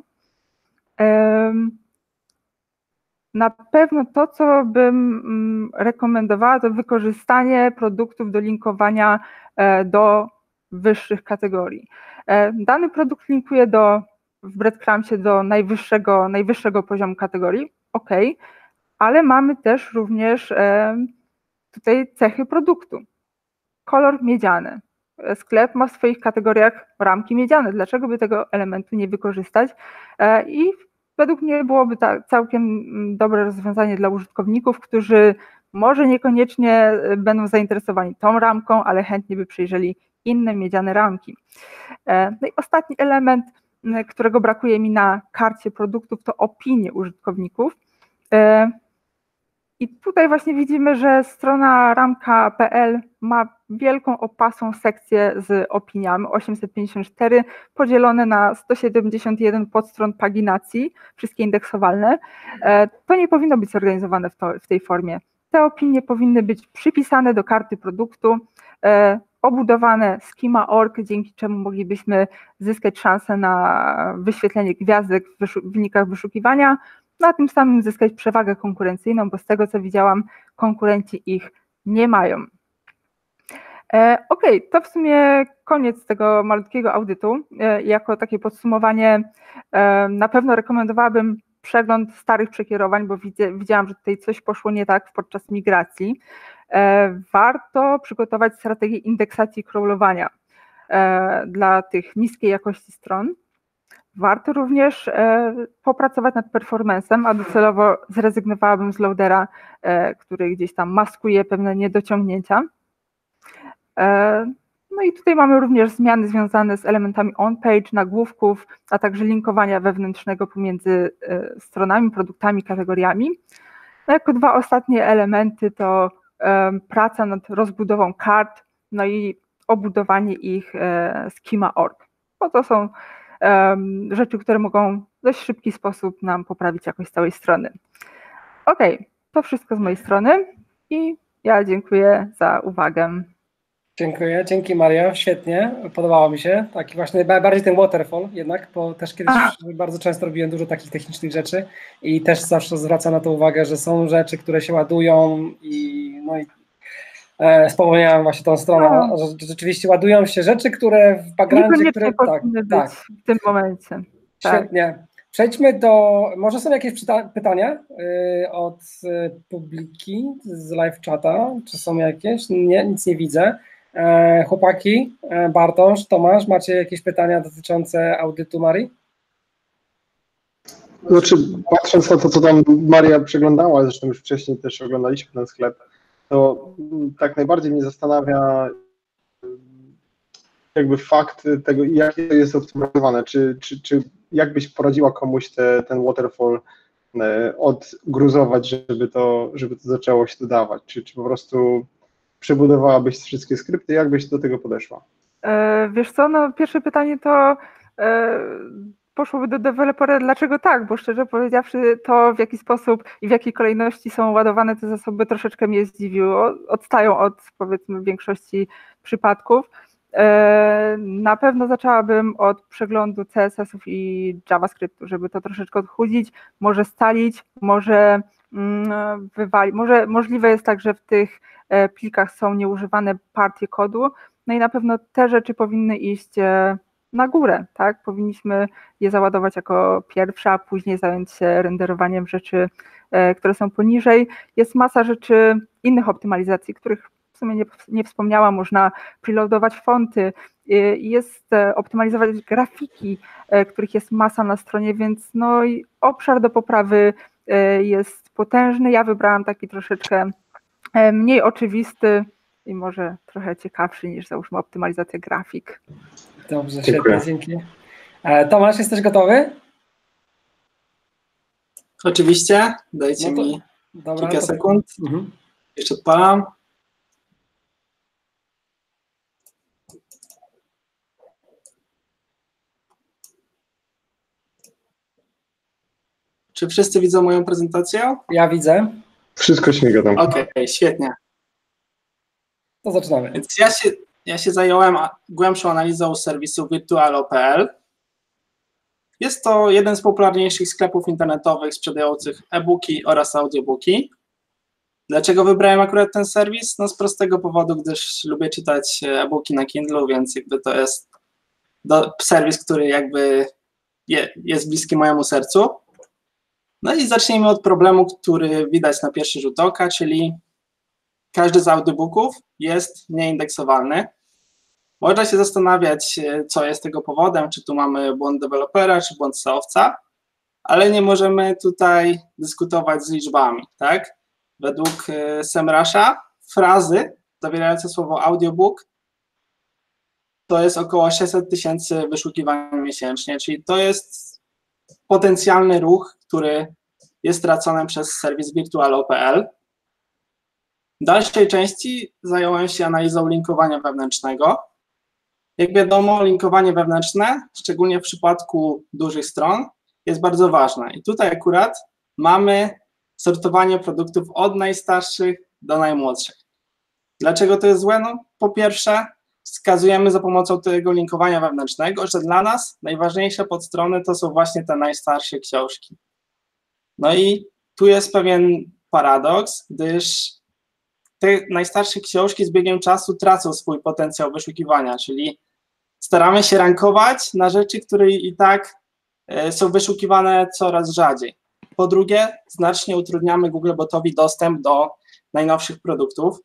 Na pewno to, co bym rekomendowała, to wykorzystanie produktów do linkowania do wyższych kategorii. Dany produkt linkuje w breadcrumbsie do najwyższego poziomu kategorii, ok, ale mamy też również tutaj cechy produktu. Kolor miedziany. Sklep ma w swoich kategoriach ramki miedziane. Dlaczego by tego elementu nie wykorzystać? I według mnie byłoby to całkiem dobre rozwiązanie dla użytkowników, którzy może niekoniecznie będą zainteresowani tą ramką, ale chętnie by przyjrzeli inne miedziane ramki. No i ostatni element, którego brakuje mi na karcie produktów, to opinie użytkowników. I tutaj właśnie widzimy, że strona ramka.pl ma wielką opasłą sekcję z opiniami, 854 podzielone na 171 podstron paginacji, wszystkie indeksowalne. To nie powinno być zorganizowane w tej formie. Te opinie powinny być przypisane do karty produktu, obudowane schema.org, dzięki czemu moglibyśmy zyskać szansę na wyświetlenie gwiazdek w wynikach wyszukiwania, no a tym samym zyskać przewagę konkurencyjną, bo z tego co widziałam, konkurenci ich nie mają. Okej, to w sumie koniec tego malutkiego audytu. Jako takie podsumowanie na pewno rekomendowałabym przegląd starych przekierowań, bo widziałam, że tutaj coś poszło nie tak podczas migracji. Warto przygotować strategię indeksacji i crawlowania dla tych niskiej jakości stron. Warto również popracować nad performance'em, a docelowo zrezygnowałabym z loadera, który gdzieś tam maskuje pewne niedociągnięcia. No i tutaj mamy również zmiany związane z elementami on-page, nagłówków, a także linkowania wewnętrznego pomiędzy stronami, produktami, kategoriami. No jako dwa ostatnie elementy to praca nad rozbudową kart, no i obudowanie ich schema.org, bo to są rzeczy, które mogą w dość szybki sposób nam poprawić jakość całej strony. Okej, to wszystko z mojej strony i ja dziękuję za uwagę. Dziękuję, dzięki Maria, świetnie, podobało mi się, taki właśnie bardziej ten waterfall jednak, bo też kiedyś bardzo często robiłem dużo takich technicznych rzeczy i też zawsze zwracam na to uwagę, że są rzeczy, które się ładują i no i wspomniałem właśnie tą stronę, że rzeczywiście ładują się rzeczy, które w backgroundzie, które tak, w tym momencie. Świetnie. Przejdźmy do, może są jakieś pytania od publiki z live chata, czy są jakieś? Nie, nic nie widzę. Chłopaki, Bartosz, Tomasz, macie jakieś pytania dotyczące audytu Marii? Znaczy, patrząc na to, co tam Maria przeglądała, zresztą już wcześniej też oglądaliśmy ten sklep, to tak najbardziej mnie zastanawia jakby fakt tego, jak to jest optymalizowane, czy jak byś poradziła komuś ten waterfall odgruzować, żeby to zaczęło się dodawać, czy po prostu przebudowałabyś wszystkie skrypty, jak byś do tego podeszła? Wiesz co, no pierwsze pytanie to poszłoby do dewelopera, dlaczego tak, bo szczerze powiedziawszy to w jaki sposób i w jakiej kolejności są ładowane te zasoby troszeczkę mnie zdziwiło, odstają od powiedzmy większości przypadków. Na pewno zaczęłabym od przeglądu CSS-ów i JavaScriptu, żeby to troszeczkę odchudzić, może scalić, może wywalić, może możliwe jest tak, że w tych plikach są nieużywane partie kodu, no i na pewno te rzeczy powinny iść na górę, tak? Powinniśmy je załadować jako pierwsze, a później zająć się renderowaniem rzeczy, które są poniżej. Jest masa rzeczy, innych optymalizacji, których w sumie nie wspomniałam, można preloadować fonty, jest optymalizować grafiki, których jest masa na stronie, więc no i obszar do poprawy jest potężny. Ja wybrałam taki troszeczkę mniej oczywisty i może trochę ciekawszy niż załóżmy optymalizacja grafik. Dobrze, świetnie, dzięki. Tomasz, jesteś gotowy? Oczywiście, dajcie mi kilka sekund. Jeszcze odpalam. Czy wszyscy widzą moją prezentację? Ja widzę. Wszystko śmiga tam. Okej, świetnie. To zaczynamy. Więc ja się zająłem głębszą analizą serwisu virtualo.pl. Jest to jeden z popularniejszych sklepów internetowych sprzedających e-booki oraz audiobooki. Dlaczego wybrałem akurat ten serwis? No z prostego powodu, gdyż lubię czytać e-booki na Kindle, więc jakby to jest serwis, który jakby jest bliski mojemu sercu. No i zacznijmy od problemu, który widać na pierwszy rzut oka, czyli każdy z audiobooków jest nieindeksowalny. Można się zastanawiać, co jest tego powodem, czy tu mamy błąd dewelopera, czy błąd SEO-wca, ale nie możemy tutaj dyskutować z liczbami, tak? Według SEMrush'a frazy zawierające słowo audiobook to jest około 600 000 wyszukiwań miesięcznie, czyli to jest potencjalny ruch, który jest tracony przez serwis virtualo.pl. W dalszej części zająłem się analizą linkowania wewnętrznego. Jak wiadomo, linkowanie wewnętrzne, szczególnie w przypadku dużych stron, jest bardzo ważne. I tutaj akurat mamy sortowanie produktów od najstarszych do najmłodszych. Dlaczego to jest złe? No, po pierwsze, wskazujemy za pomocą tego linkowania wewnętrznego, że dla nas najważniejsze podstrony to są właśnie te najstarsze książki. No i tu jest pewien paradoks, gdyż te najstarsze książki z biegiem czasu tracą swój potencjał wyszukiwania, czyli staramy się rankować na rzeczy, które i tak są wyszukiwane coraz rzadziej. Po drugie, znacznie utrudniamy Googlebotowi dostęp do najnowszych produktów.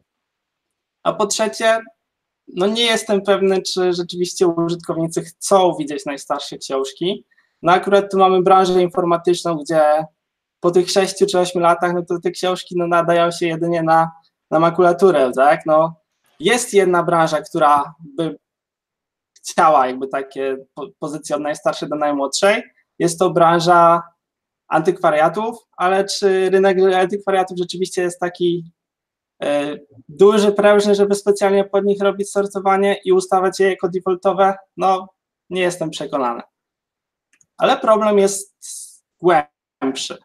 A po trzecie, no nie jestem pewny, czy rzeczywiście użytkownicy chcą widzieć najstarsze książki. No akurat tu mamy branżę informatyczną, gdzie po tych 6 czy 8 latach, no to te książki no, nadają się jedynie na makulaturę, tak? No, jest jedna branża, która by chciała jakby takie pozycje od najstarszej do najmłodszej. Jest to branża antykwariatów, ale czy rynek antykwariatów rzeczywiście jest taki duży, prężny, żeby specjalnie pod nich robić sortowanie i ustawiać je jako defaultowe? No, nie jestem przekonany. Ale problem jest głębszy.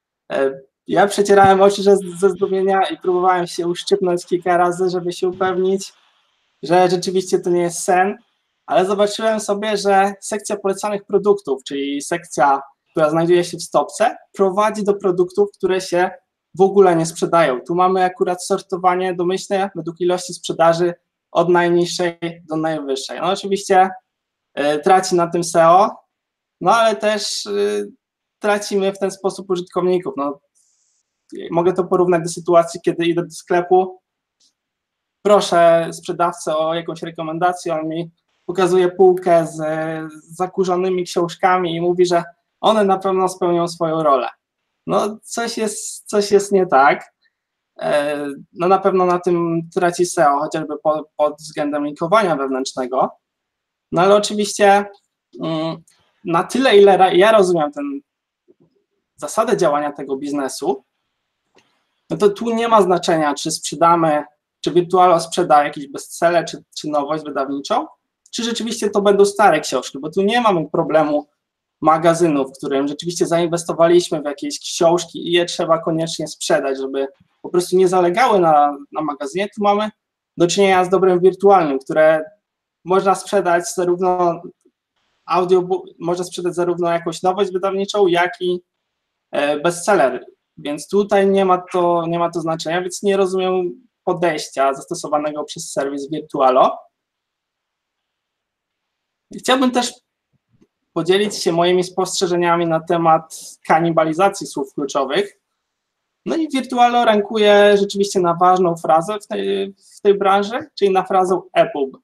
Ja przecierałem oczy ze zdumienia i próbowałem się uszczypnąć kilka razy, żeby się upewnić, że rzeczywiście to nie jest sen, ale zobaczyłem sobie, że sekcja polecanych produktów, czyli sekcja, która znajduje się w stopce, prowadzi do produktów, które się w ogóle nie sprzedają. Tu mamy akurat sortowanie domyślne według ilości sprzedaży od najniższej do najwyższej. No oczywiście traci na tym SEO, no ale też tracimy w ten sposób użytkowników. No, mogę to porównać do sytuacji, kiedy idę do sklepu, proszę sprzedawcę o jakąś rekomendację, on mi pokazuje półkę z zakurzonymi książkami i mówi, że one na pewno spełnią swoją rolę. No coś jest nie tak. No na pewno na tym traci SEO, chociażby pod względem linkowania wewnętrznego. No ale oczywiście na tyle, ile ja rozumiem zasadę działania tego biznesu, no to tu nie ma znaczenia, czy sprzedamy, czy Virtualo sprzeda jakiś bestseller, czy nowość wydawniczą, czy rzeczywiście to będą stare książki, bo tu nie mamy problemu magazynu, w którym rzeczywiście zainwestowaliśmy w jakieś książki i je trzeba koniecznie sprzedać, żeby po prostu nie zalegały na magazynie. Tu mamy do czynienia z dobrem wirtualnym, które można sprzedać zarówno można sprzedać zarówno jakąś nowość wydawniczą, jak i bestseller, więc tutaj nie ma to znaczenia, więc nie rozumiem podejścia zastosowanego przez serwis Virtualo. Chciałbym też podzielić się moimi spostrzeżeniami na temat kanibalizacji słów kluczowych. No i Virtualo rankuje rzeczywiście na ważną frazę w tej branży, czyli na frazę EPUB.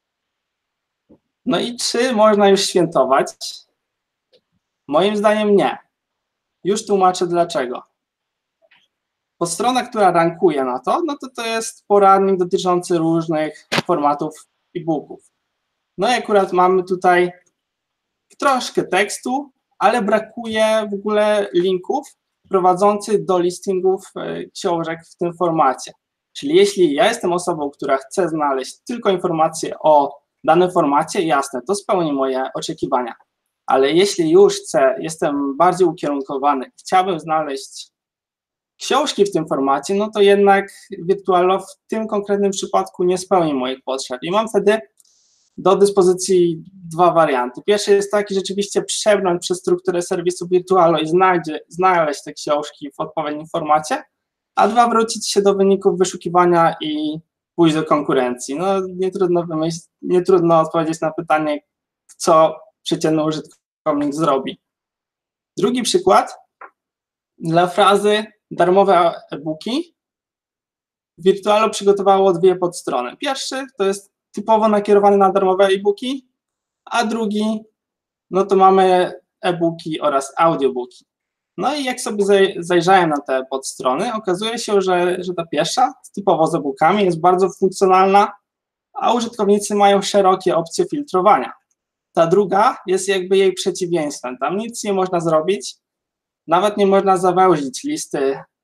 No i czy można już świętować? Moim zdaniem nie. Już tłumaczę dlaczego. Strona, która rankuje na to, no to jest poradnik dotyczący różnych formatów e-booków. No i akurat mamy tutaj troszkę tekstu, ale brakuje w ogóle linków prowadzących do listingów książek w tym formacie. Czyli jeśli ja jestem osobą, która chce znaleźć tylko informacje o danym formacie, jasne, to spełni moje oczekiwania. Ale jeśli już jestem bardziej ukierunkowany, chciałbym znaleźć książki w tym formacie, no to jednak Virtualo w tym konkretnym przypadku nie spełni moich potrzeb. I mam wtedy do dyspozycji dwa warianty. Pierwszy jest taki, rzeczywiście przebrnąć przez strukturę serwisu Virtualo i znaleźć te książki w odpowiednim formacie, a dwa, wrócić się do wyników wyszukiwania i pójść do konkurencji. No nie trudno odpowiedzieć na pytanie, co przeciętny użytkownik zrobi. Drugi przykład, dla frazy darmowe e-booki Virtualo przygotowało dwie podstrony. Pierwszy to jest typowo nakierowany na darmowe e-booki, a drugi, no to mamy e-booki oraz audiobooki. No i jak sobie zajrzałem na te podstrony, okazuje się, że ta pierwsza, typowo z e-bookami, jest bardzo funkcjonalna, a użytkownicy mają szerokie opcje filtrowania. Ta druga jest jakby jej przeciwieństwem. Tam nic nie można zrobić, nawet nie można zawęzić listy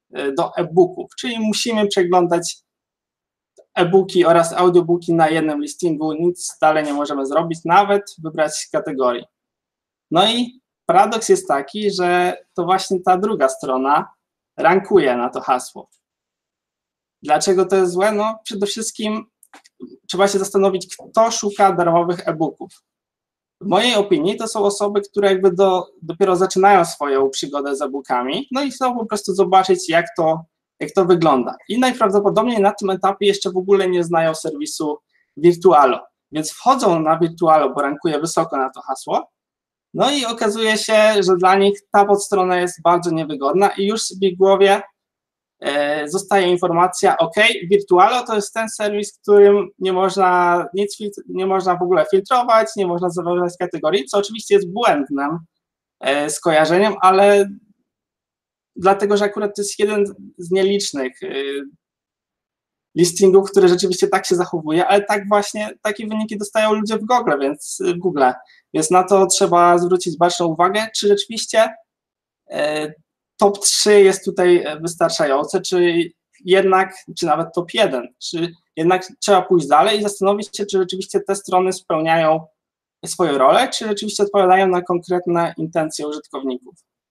do e-booków, czyli musimy przeglądać e-booki oraz audiobooki na jednym listingu, nic dalej nie możemy zrobić, nawet wybrać kategorii. No i paradoks jest taki, że to właśnie ta druga strona rankuje na to hasło. Dlaczego to jest złe? No przede wszystkim trzeba się zastanowić, kto szuka darmowych e-booków. W mojej opinii to są osoby, które jakby dopiero zaczynają swoją przygodę z e-bookami, no i chcą po prostu zobaczyć, jak to wygląda. I najprawdopodobniej na tym etapie jeszcze w ogóle nie znają serwisu Virtualo, więc wchodzą na Virtualo, bo rankuje wysoko na to hasło, no i okazuje się, że dla nich ta podstrona jest bardzo niewygodna i już w ich głowie zostaje informacja, OK, Virtualo to jest ten serwis, w którym nie można w ogóle filtrować, nie można zaznaczać kategorii, co oczywiście jest błędnym skojarzeniem, ale dlatego, że akurat to jest jeden z nielicznych listingów, który rzeczywiście tak się zachowuje, ale tak właśnie, takie wyniki dostają ludzie w Google, więc na to trzeba zwrócić baczną uwagę, czy rzeczywiście top 3 jest tutaj wystarczające, czy nawet top 1, czy jednak trzeba pójść dalej i zastanowić się, czy rzeczywiście te strony spełniają swoją rolę, czy rzeczywiście odpowiadają na konkretne intencje użytkowników.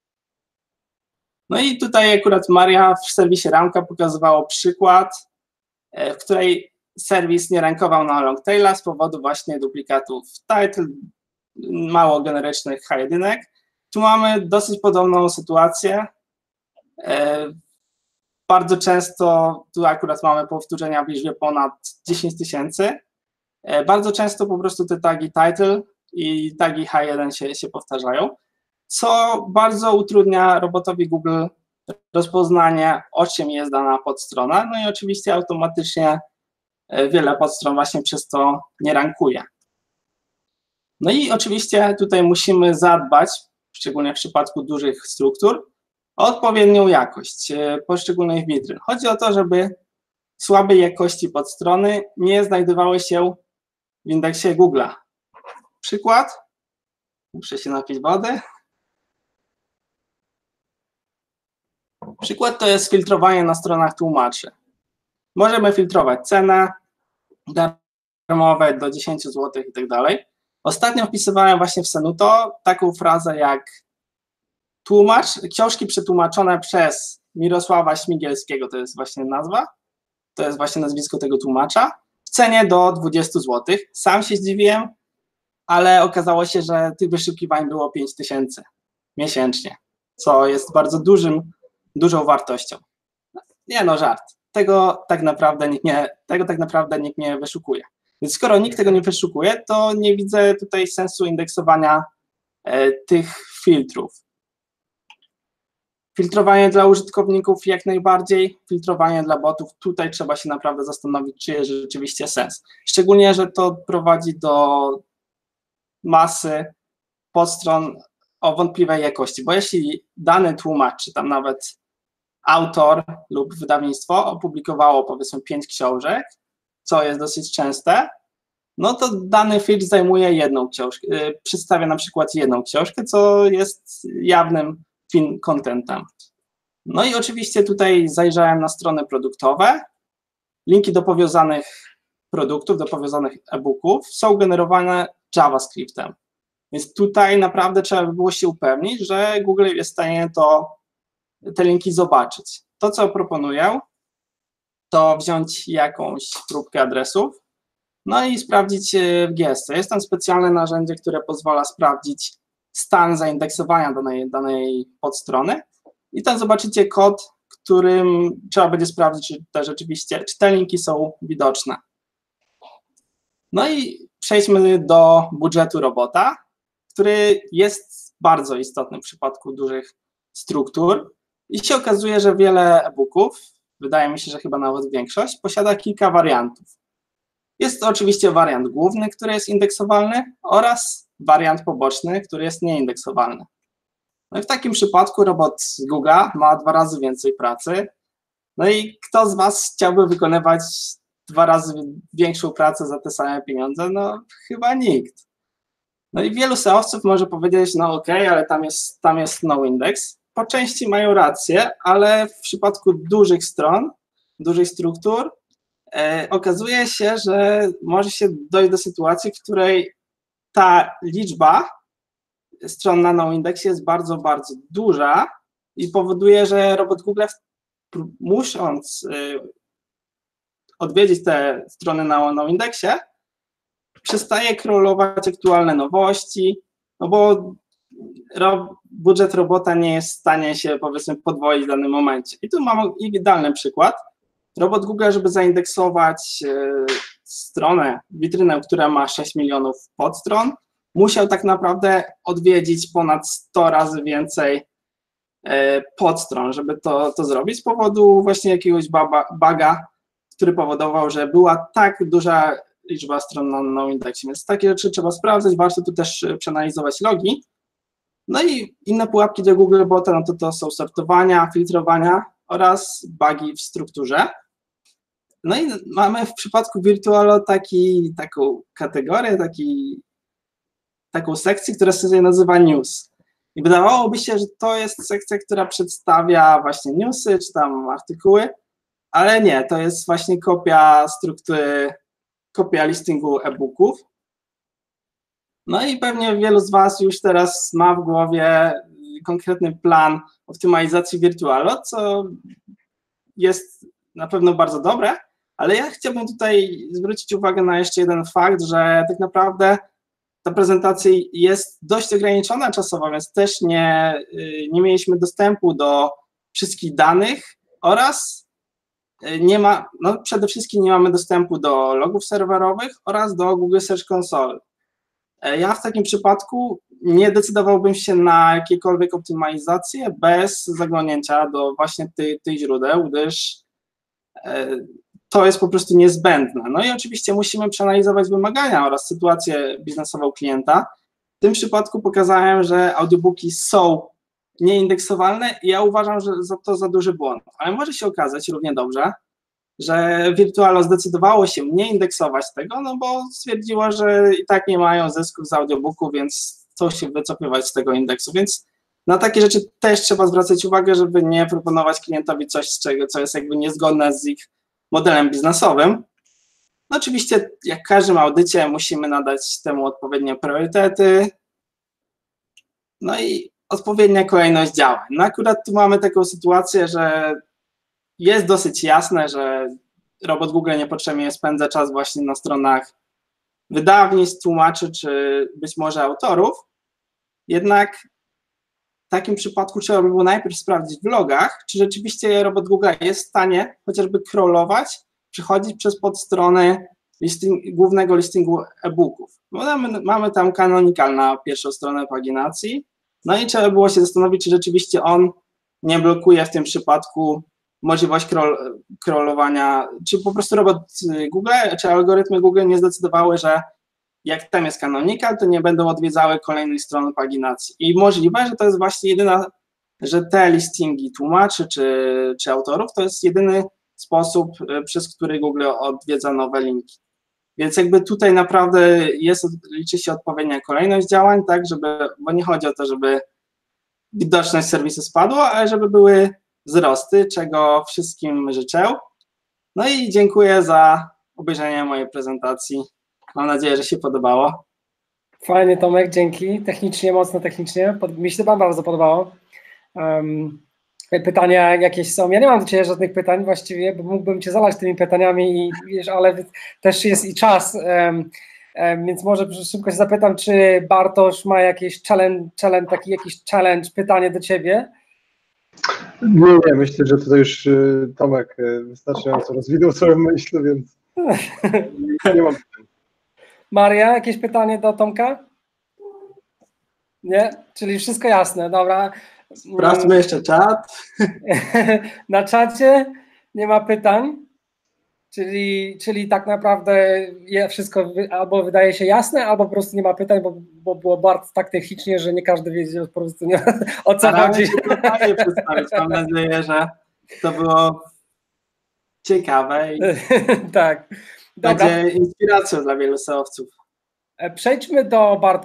No i tutaj akurat Maria w serwisie Ramka pokazywała przykład, w której serwis nie rankował na longtaila z powodu właśnie duplikatów title, mało generycznych H1. Tu mamy dosyć podobną sytuację. Bardzo często, tu akurat mamy powtórzenia w liczbie ponad 10 000. Bardzo często po prostu te tagi title i tagi H1 się powtarzają, co bardzo utrudnia robotowi Google rozpoznanie, o czym jest dana podstrona, no i oczywiście automatycznie wiele podstron właśnie przez to nie rankuje. No i oczywiście tutaj musimy zadbać, szczególnie w przypadku dużych struktur, o odpowiednią jakość poszczególnych witryn. Chodzi o to, żeby słabej jakości podstrony nie znajdowały się w indeksie Google'a. Przykład, muszę się napić wody. Przykład to jest filtrowanie na stronach tłumaczy. Możemy filtrować cenę, darmowe do 10 zł i tak dalej. Ostatnio wpisywałem właśnie w Senuto taką frazę jak książki przetłumaczone przez Mirosława Śmigielskiego, to jest właśnie nazwa, to jest właśnie nazwisko tego tłumacza, w cenie do 20 zł. Sam się zdziwiłem, ale okazało się, że tych wyszukiwań było 5000 miesięcznie, co jest bardzo dużą wartością. Nie no, żart. Tego tak naprawdę nikt nie wyszukuje. Więc skoro nikt tego nie wyszukuje, to nie widzę tutaj sensu indeksowania tych filtrów. Filtrowanie dla użytkowników jak najbardziej, filtrowanie dla botów, tutaj trzeba się naprawdę zastanowić, czy jest rzeczywiście sens. Szczególnie, że to prowadzi do masy podstron o wątpliwej jakości, bo jeśli dany tłumacz, czy tam nawet autor lub wydawnictwo opublikowało powiedzmy 5 książek, co jest dosyć częste, no to dany filtr zajmuje jedną książkę, przedstawia na przykład jedną książkę, co jest jawnym contentem. No i oczywiście tutaj zajrzałem na strony produktowe, linki do powiązanych produktów, do powiązanych e-booków są generowane JavaScriptem, więc tutaj naprawdę trzeba by było się upewnić, że Google jest w stanie te linki zobaczyć. To, co proponuję, to wziąć jakąś próbkę adresów, no i sprawdzić w GSC. Jest tam specjalne narzędzie, które pozwala sprawdzić stan zaindeksowania danej podstrony i tam zobaczycie kod, którym trzeba będzie sprawdzić, czy te linki są widoczne. No i przejdźmy do budżetu robota, który jest bardzo istotny w przypadku dużych struktur i się okazuje, że wiele e-booków, wydaje mi się, że chyba nawet większość, posiada kilka wariantów. Jest to oczywiście wariant główny, który jest indeksowalny oraz wariant poboczny, który jest nieindeksowalny. No i w takim przypadku robot z Google'a ma 2 razy więcej pracy. No i kto z Was chciałby wykonywać 2 razy większą pracę za te same pieniądze? No chyba nikt. No i wielu SEO-owców może powiedzieć, no okej, ale tam jest no index. po części mają rację, ale w przypadku dużych stron, dużych struktur okazuje się, że może się dojść do sytuacji, w której ta liczba stron na noindeksie jest bardzo, bardzo duża i powoduje, że robot Google, musząc odwiedzić te strony na noindeksie, przestaje crawlować aktualne nowości, no bo budżet robota nie jest w stanie się, powiedzmy, podwoić w danym momencie. I tu mamy idealny przykład. Robot Google, żeby zaindeksować stronę, witrynę, która ma 6 milionów podstron, musiał tak naprawdę odwiedzić ponad 100 razy więcej podstron, żeby to zrobić z powodu właśnie jakiegoś buga, który powodował, że była tak duża liczba stron na noindeksie. Więc takie rzeczy trzeba sprawdzać, warto tu też przeanalizować logi. No i inne pułapki do Googlebota, no to są sortowania, filtrowania oraz bugi w strukturze. No i mamy w przypadku Virtualo taką kategorię, taką sekcję, która się nazywa News. I wydawałoby się, że to jest sekcja, która przedstawia właśnie newsy czy tam artykuły, ale nie, to jest właśnie kopia struktury, kopia listingu e-booków. No i pewnie wielu z Was już teraz ma w głowie konkretny plan optymalizacji Virtualo, co jest na pewno bardzo dobre, ale ja chciałbym tutaj zwrócić uwagę na jeszcze jeden fakt, że tak naprawdę ta prezentacja jest dość ograniczona czasowo, więc też nie mieliśmy dostępu do wszystkich danych oraz przede wszystkim nie mamy dostępu do logów serwerowych oraz do Google Search Console. Ja w takim przypadku nie decydowałbym się na jakiekolwiek optymalizacje bez zaglądnięcia do właśnie tych źródeł, gdyż to jest po prostu niezbędne. No i oczywiście musimy przeanalizować wymagania oraz sytuację biznesową klienta. W tym przypadku pokazałem, że audiobooki są nieindeksowalne i ja uważam, że to za duży błąd. Ale może się okazać równie dobrze, że Virtualo zdecydowało się nie indeksować tego, no bo stwierdziło, że i tak nie mają zysków z audiobooku, więc chcą się wycofywać z tego indeksu. Więc na takie rzeczy też trzeba zwracać uwagę, żeby nie proponować klientowi coś, co jest jakby niezgodne z ich modelem biznesowym. No oczywiście, jak w każdym audycie, musimy nadać temu odpowiednie priorytety, no i odpowiednia kolejność działań. No akurat tu mamy taką sytuację, że jest dosyć jasne, że robot Google niepotrzebnie spędza czas właśnie na stronach wydawnictw, tłumaczy, czy być może autorów, jednak w takim przypadku trzeba by było najpierw sprawdzić w logach, czy rzeczywiście robot Google jest w stanie chociażby crawlować, przechodzić przez podstrony głównego listingu e-booków. Mamy tam canonical na pierwszą stronę paginacji, no i trzeba było się zastanowić, czy rzeczywiście on nie blokuje w tym przypadku możliwość crawlowania, czy po prostu robot Google, czy algorytmy Google nie zdecydowały, że jak tam jest canonical, to nie będą odwiedzały kolejnej strony paginacji. I możliwe, że to jest właśnie jedyna, że te listingi tłumaczy czy autorów to jest jedyny sposób, przez który Google odwiedza nowe linki. Więc jakby tutaj naprawdę liczy się odpowiednia kolejność działań, tak, bo nie chodzi o to, żeby widoczność serwisu spadła, ale żeby były wzrosty, czego wszystkim życzę. No i dziękuję za obejrzenie mojej prezentacji. Mam nadzieję, że się podobało. Fajnie, Tomek, dzięki. Technicznie, mocno technicznie. Mi się to bardzo podobało. Pytania jakieś są. Ja nie mam do Ciebie żadnych pytań właściwie, bo mógłbym Cię zalać tymi pytaniami, ale też jest i czas, więc może szybko się zapytam, czy Bartosz ma jakiś challenge, pytanie do Ciebie? Nie, myślę, że tutaj już Tomek wystarczająco rozwinął swoją myśl, więc nie mam pytań. Maria, jakieś pytanie do Tomka? Nie? Czyli wszystko jasne, dobra. Sprawdźmy jeszcze czat. Na czacie nie ma pytań, czyli tak naprawdę wszystko albo wydaje się jasne, albo po prostu nie ma pytań, bo było bardzo tak technicznie, że nie każdy wiedział po prostu o co chodzi. Mam nadzieję, że to było ciekawe i tak. będzie inspiracją dla wielu SEO-owców. Przejdźmy do Bartka.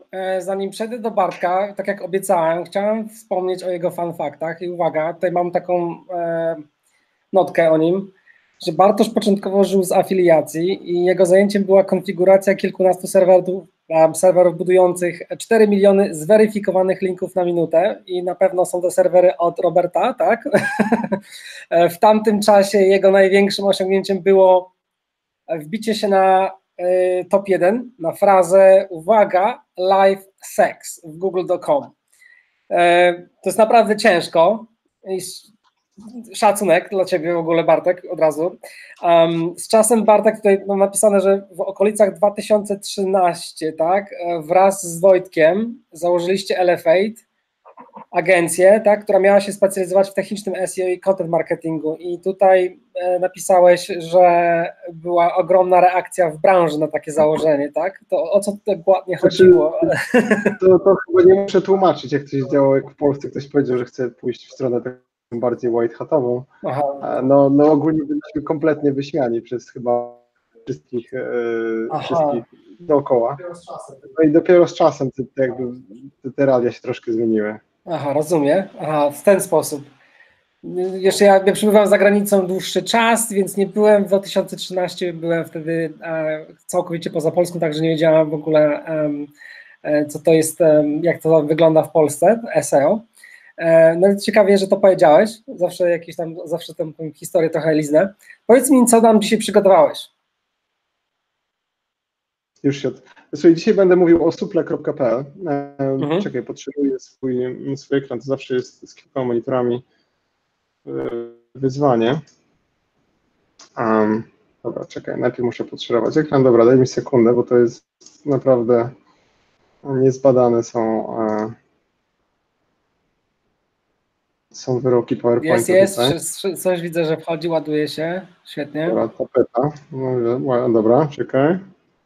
zanim przejdę do Bartka, tak jak obiecałem, chciałem wspomnieć o jego fun faktach i uwaga, tutaj mam taką notkę o nim, że Bartosz początkowo żył z afiliacji i jego zajęciem była konfiguracja kilkunastu serwerów budujących 4 miliony zweryfikowanych linków na minutę i na pewno są to serwery od Roberta, tak? W tamtym czasie jego największym osiągnięciem było wbicie się na top 1 na frazę, uwaga, live sex w google.com. To jest naprawdę ciężko. Szacunek dla ciebie w ogóle, Bartek, od razu. Z czasem, Bartek, tutaj mam napisane, że w okolicach 2013, tak, wraz z Wojtkiem założyliście Elevate, agencję, tak, która miała się specjalizować w technicznym SEO i content marketingu i tutaj napisałeś, że była ogromna reakcja w branży na takie założenie, tak? To o co dokładnie chodziło? To chyba nie muszę tłumaczyć, jak to się działo, jak w Polsce ktoś powiedział, że chce pójść w stronę taką bardziej white hatową. No ogólnie byliśmy kompletnie wyśmiani przez chyba wszystkich dookoła. No i dopiero z czasem te realia się troszkę zmieniły. Aha, rozumiem. Aha, w ten sposób. Jeszcze ja przebywałem za granicą dłuższy czas, więc nie byłem w 2013, byłem wtedy całkowicie poza Polską, także nie wiedziałem w ogóle, co to jest, jak to wygląda w Polsce, SEO. No ciekawie, że to powiedziałeś, zawsze tę historię trochę liznę. Powiedz mi, co nam dzisiaj przygotowałeś? Już się. Słuchaj, dzisiaj będę mówił o suple.pl. Czekaj, potrzebuję swój ekran, to zawsze jest z kilkoma monitorami wyzwanie. Dobra, czekaj, najpierw muszę podszerować ekran. Dobra, daj mi sekundę, bo to jest naprawdę niezbadane są wyroki PowerPointa. Jest, coś widzę, że wchodzi, ładuje się, świetnie. Dobra, tapeta, dobra, czekaj.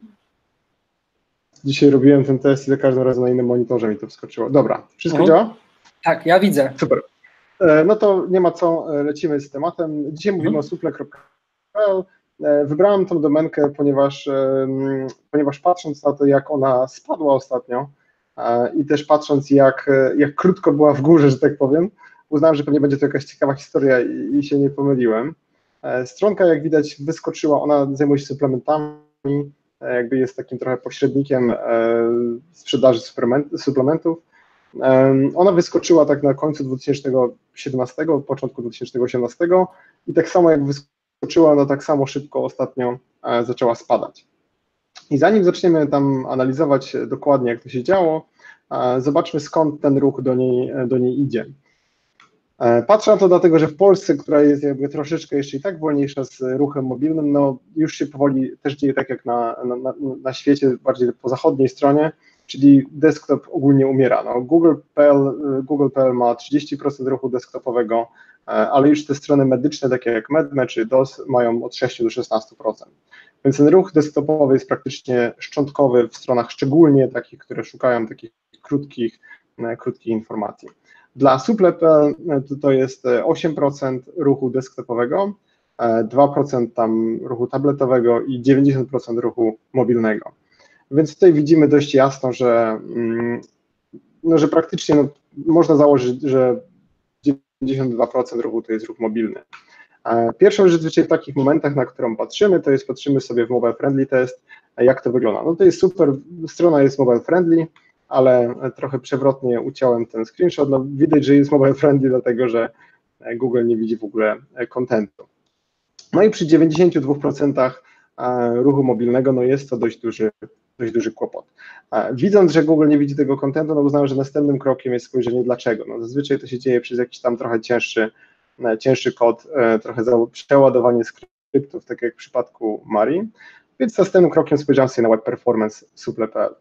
Dzisiaj robiłem ten test i za każdym razem na innym monitorze mi to wskoczyło. Dobra, wszystko działa? Tak, ja widzę. Super. No to nie ma co, lecimy z tematem. Dzisiaj mówimy o suple.pl. Wybrałem tą domenkę, ponieważ patrząc na to, jak ona spadła ostatnio i też patrząc, jak krótko była w górze, że tak powiem, uznałem, że pewnie będzie to jakaś ciekawa historia i się nie pomyliłem. Stronka, jak widać, wyskoczyła, ona zajmuje się suplementami, jakby jest takim trochę pośrednikiem sprzedaży suplementów. Ona wyskoczyła tak na końcu 2017, początku 2018 i tak samo jak wyskoczyła, ona tak samo szybko ostatnio zaczęła spadać. I zanim zaczniemy tam analizować dokładnie, jak to się działo, zobaczmy, skąd ten ruch do niej idzie. Patrzę na to dlatego, że w Polsce, która jest jakby troszeczkę jeszcze i tak wolniejsza z ruchem mobilnym, no już się powoli też dzieje tak jak na świecie, bardziej po zachodniej stronie, czyli desktop ogólnie umiera. No, Google.pl ma 30% ruchu desktopowego, ale już te strony medyczne, takie jak MedMe czy DOS, mają od 6 do 16%. Więc ten ruch desktopowy jest praktycznie szczątkowy w stronach szczególnie takich, które szukają takich krótkich informacji. Dla suple.pl to jest 8% ruchu desktopowego, 2% tam ruchu tabletowego i 90% ruchu mobilnego. Więc tutaj widzimy dość jasno, że praktycznie można założyć, że 92% ruchu to jest ruch mobilny. Pierwszą rzecz w takich momentach, na którą patrzymy sobie w Mobile Friendly Test, jak to wygląda. No to jest super, strona jest mobile friendly, ale trochę przewrotnie uciąłem ten screenshot. No, widać, że jest mobile friendly, dlatego że Google nie widzi w ogóle kontentu. No i przy 92% ruchu mobilnego no jest to dość duży kłopot. Widząc, że Google nie widzi tego kontentu, no uznałem, że następnym krokiem jest spojrzenie dlaczego. No zazwyczaj to się dzieje przez jakiś tam trochę cięższy kod, trochę przeładowanie skryptów, tak jak w przypadku Marii, więc następnym krokiem spojrzałem sobie na web performance suple.pl.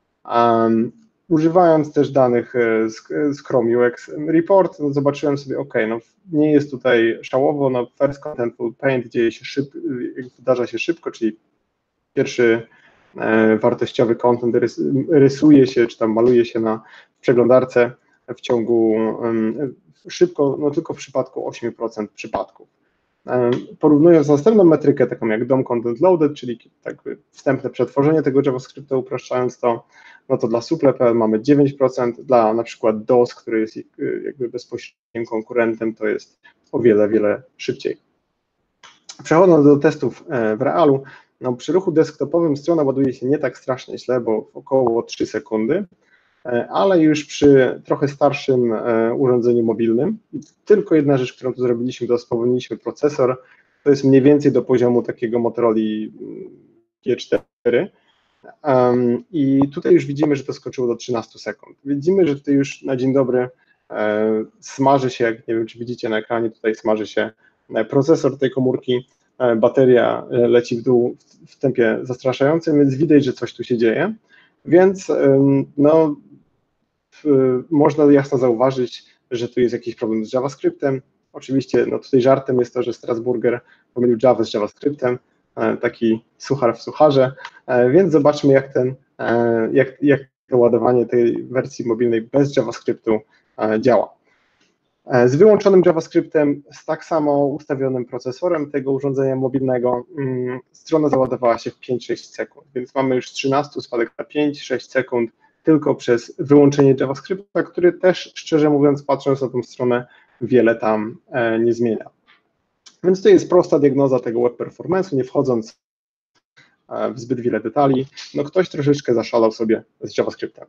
Używając też danych z Chrome UX Report, no zobaczyłem sobie, no nie jest tutaj szałowo, no first contentful paint wydarza się szybko, czyli pierwszy wartościowy content rysuje się, czy tam maluje się na przeglądarce w ciągu szybko, no tylko w przypadku 8% przypadków. Porównując następną metrykę, taką jak DOM Content Loaded, czyli jakby wstępne przetworzenie tego JavaScripta, upraszczając to, no to dla Suple.pl mamy 9%, dla na przykład DOS, który jest jakby bezpośrednim konkurentem, to jest o wiele, wiele szybciej. Przechodząc do testów w realu, no przy ruchu desktopowym strona ładuje się nie tak strasznie źle, bo w około 3 sekundy, ale już przy trochę starszym urządzeniu mobilnym, tylko jedna rzecz, którą tu zrobiliśmy, to spowolniliśmy procesor, to jest mniej więcej do poziomu takiego Motorola G4 i tutaj już widzimy, że to skoczyło do 13 sekund. Widzimy, że tutaj już na dzień dobry smaży się, jak nie wiem, czy widzicie na ekranie, tutaj smaży się procesor tej komórki, bateria leci w dół w tempie zastraszającym, więc widać, że coś tu się dzieje. Więc no, można jasno zauważyć, że tu jest jakiś problem z JavaScriptem. Oczywiście no, tutaj żartem jest to, że Strasburger pomylił Java z JavaScriptem, taki suchar w sucharze, więc zobaczmy, jak to ładowanie tej wersji mobilnej bez JavaScriptu działa. Z wyłączonym JavaScriptem, z tak samo ustawionym procesorem tego urządzenia mobilnego, strona załadowała się w 5-6 sekund, więc mamy już z 13 spadek na 5-6 sekund tylko przez wyłączenie JavaScripta, który też, szczerze mówiąc, patrząc na tą stronę, wiele tam nie zmienia. Więc to jest prosta diagnoza tego web performance'u, nie wchodząc w zbyt wiele detali. No ktoś troszeczkę zaszalał sobie z JavaScriptem.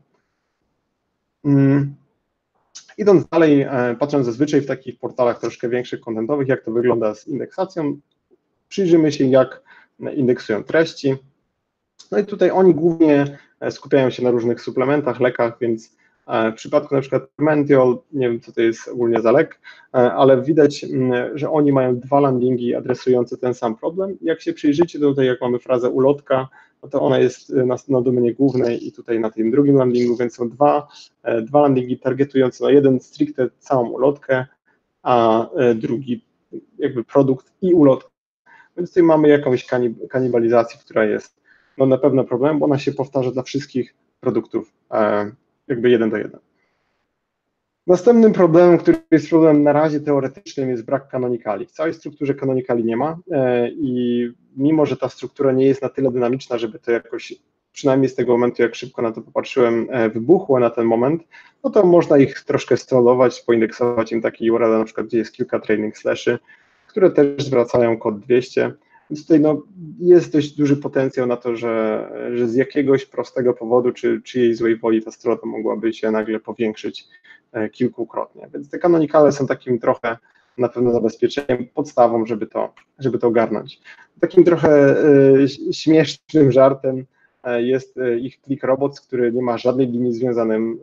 Idąc dalej, patrząc zazwyczaj w takich portalach troszkę większych, kontentowych, jak to wygląda z indeksacją, przyjrzymy się, jak indeksują treści. No i tutaj oni głównie skupiają się na różnych suplementach, lekach, więc w przypadku na przykład Mentiol, nie wiem, co to jest ogólnie za lek, ale widać, że oni mają 2 landingi adresujące ten sam problem. Jak się przyjrzycie, to tutaj jak mamy frazę ulotka, no to ona jest na domenie głównej i tutaj na tym drugim landingu, więc są dwa landingi targetujące, no jeden stricte całą ulotkę, a drugi jakby produkt i ulotkę. Więc tutaj mamy jakąś kanibalizację, która jest no na pewno problemem, bo ona się powtarza dla wszystkich produktów jakby 1 do 1. Następnym problemem, który jest problemem na razie teoretycznym, jest brak kanonikali. W całej strukturze kanonikali nie ma i mimo, że ta struktura nie jest na tyle dynamiczna, żeby to jakoś, przynajmniej z tego momentu, jak szybko na to popatrzyłem, wybuchło na ten moment, no to można ich troszkę strollować, poindeksować im takie URL, na przykład, gdzie jest kilka trailing slashy, które też zwracają kod 200. Więc tutaj no, jest dość duży potencjał na to, że z jakiegoś prostego powodu, czy czyjej złej woli ta strona mogłaby się nagle powiększyć kilkukrotnie. Więc te kanonikale są takim trochę na pewno zabezpieczeniem, podstawą, żeby to ogarnąć. Takim trochę śmiesznym żartem jest ich Click Robots, który nie ma żadnej linii związanym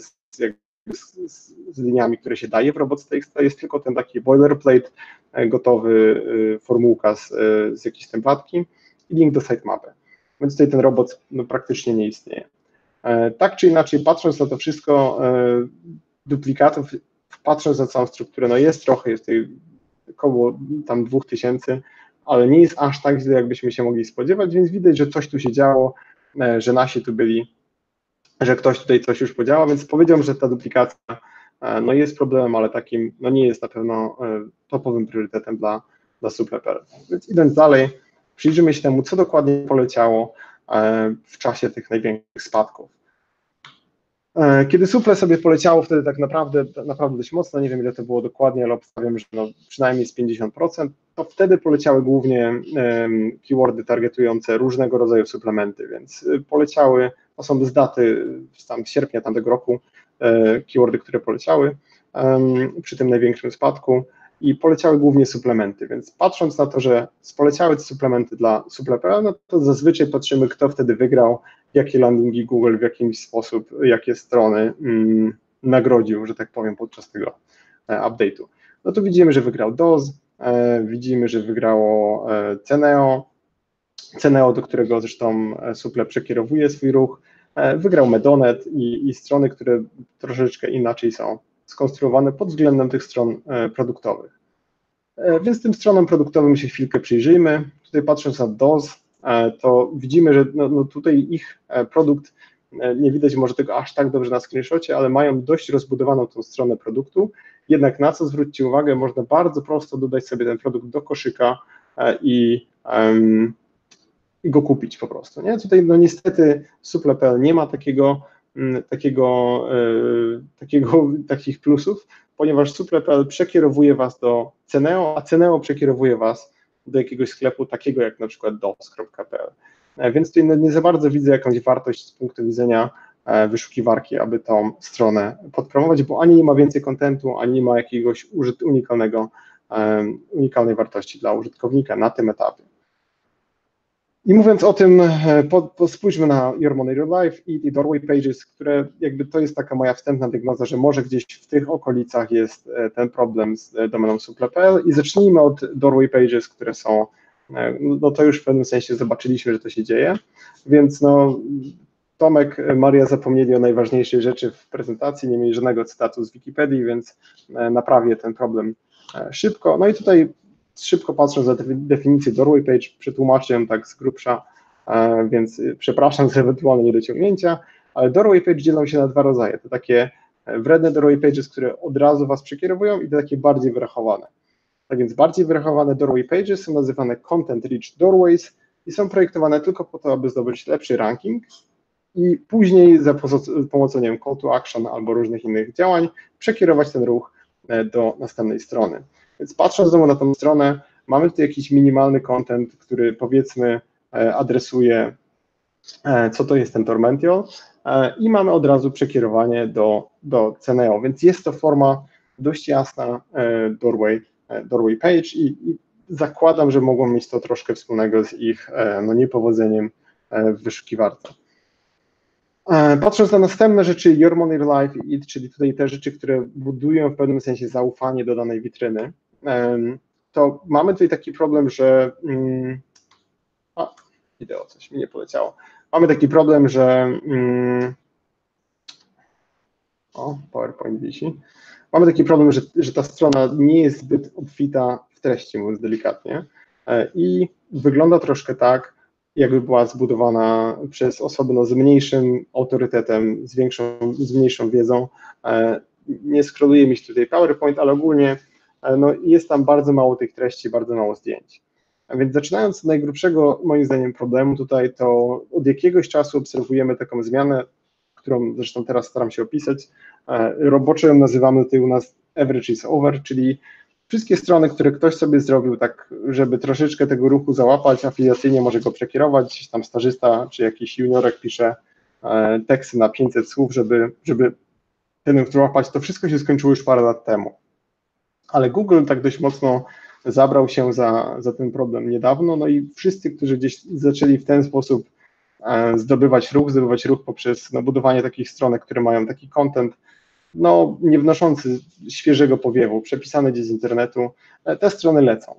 z liniami, które się daje w robots.txt, jest tylko ten taki boilerplate, gotowy formułka z jakiejś templatki i link do sitemapy. Więc tutaj ten robot no, praktycznie nie istnieje. Tak czy inaczej, patrząc na to wszystko, duplikatów, patrząc na całą strukturę, no jest trochę, jest tutaj około tam 2000, ale nie jest aż tak źle, jakbyśmy się mogli spodziewać, więc widać, że coś tu się działo, że nasi tu byli, że ktoś tutaj coś już podziałał, więc powiedziałbym, że ta duplikacja no jest problemem, ale takim no nie jest na pewno topowym priorytetem dla Suple.pl. Więc idąc dalej, przyjrzymy się temu, co dokładnie poleciało w czasie tych największych spadków. Kiedy Suple sobie poleciało wtedy tak naprawdę dość mocno, nie wiem ile to było dokładnie, ale obstawiam, że no przynajmniej z 50%, to wtedy poleciały głównie keywordy targetujące różnego rodzaju suplementy, więc poleciały, to są z daty z sierpnia tamtego roku, keywordy, które poleciały przy tym największym spadku i poleciały głównie suplementy, więc patrząc na to, że poleciały te suplementy dla Suple.pl, no to zazwyczaj patrzymy, kto wtedy wygrał, jakie landingi Google w jakimś sposób, jakie strony nagrodził, że tak powiem, podczas tego update'u. No to widzimy, że wygrał DOS, widzimy, że wygrało Ceneo, do którego zresztą Suple przekierowuje swój ruch, wygrał Medonet i strony, które troszeczkę inaczej są skonstruowane pod względem tych stron produktowych. Więc tym stronom produktowym się chwilkę przyjrzyjmy. Tutaj patrząc na DOS, to widzimy, że no tutaj ich produkt, nie widać może tego aż tak dobrze na screenshocie, ale mają dość rozbudowaną tą stronę produktu. jednak na co zwróćcie uwagę, można bardzo prosto dodać sobie ten produkt do koszyka i go kupić po prostu. Nie? Tutaj no niestety Suple.pl nie ma takich plusów, ponieważ Suple.pl przekierowuje Was do Ceneo, a Ceneo przekierowuje Was do jakiegoś sklepu takiego jak na przykład dos.pl. Więc tutaj nie za bardzo widzę jakąś wartość z punktu widzenia wyszukiwarki, aby tą stronę podpromować, bo ani nie ma więcej kontentu, ani nie ma jakiegoś unikalnej wartości dla użytkownika na tym etapie. I mówiąc o tym, spójrzmy na Your Money, Your Life i Doorway Pages, które jakby to jest taka moja wstępna diagnoza, że może gdzieś w tych okolicach jest ten problem z domeną Suple.pl i zacznijmy od Doorway Pages, które są, no to już w pewnym sensie zobaczyliśmy, że to się dzieje, więc no Tomek, Maria zapomnieli o najważniejszej rzeczy w prezentacji, nie mieli żadnego cytatu z Wikipedii, więc naprawię ten problem szybko. No i tutaj szybko patrząc na definicję Doorway Page, przetłumaczę ją tak z grubsza, więc przepraszam za ewentualne niedociągnięcia, ale Doorway Page dzielą się na dwa rodzaje. To takie wredne Doorway Pages, które od razu Was przekierowują i te takie bardziej wyrachowane. Tak więc bardziej wyrachowane Doorway Pages są nazywane Content Rich Doorways i są projektowane tylko po to, aby zdobyć lepszy ranking i później za pomocą nie wiem, call to action albo różnych innych działań przekierować ten ruch do następnej strony. Więc patrząc znowu na tą stronę, mamy tutaj jakiś minimalny content, który powiedzmy adresuje, co to jest ten Torrential i mamy od razu przekierowanie do Ceneo, więc jest to forma dość jasna Doorway Page i zakładam, że mogą mieć to troszkę wspólnego z ich niepowodzeniem w wyszukiwarce. Patrząc na następne rzeczy, Your Money, Your Life, czyli tutaj te rzeczy, które budują w pewnym sensie zaufanie do danej witryny, to mamy tutaj taki problem, że wideo coś mi nie poleciało. Mamy taki problem, że PowerPoint wisi. Mamy taki problem, że ta strona nie jest zbyt obfita w treści, mówiąc delikatnie, i wygląda troszkę tak, jakby była zbudowana przez osoby z mniejszym autorytetem, z mniejszą wiedzą. Nie scrolluje mi się tutaj PowerPoint, ale ogólnie jest tam bardzo mało tych treści, bardzo mało zdjęć. A więc zaczynając od najgrubszego, moim zdaniem, problemu tutaj, to od jakiegoś czasu obserwujemy taką zmianę, którą zresztą teraz staram się opisać. Roboczo ją nazywamy tutaj u nas average is over, czyli wszystkie strony, które ktoś sobie zrobił tak, żeby troszeczkę tego ruchu załapać, afiliacyjnie może go przekierować, gdzieś tam stażysta czy jakiś juniorek pisze teksty na 500 słów, żeby ten ruch złapać, to wszystko się skończyło już parę lat temu. Ale Google tak dość mocno zabrał się za ten problem niedawno, no i wszyscy, którzy gdzieś zaczęli w ten sposób zdobywać ruch poprzez budowanie takich stronek, które mają taki content, nie wnoszący świeżego powiewu, przepisane gdzieś z internetu, te strony lecą.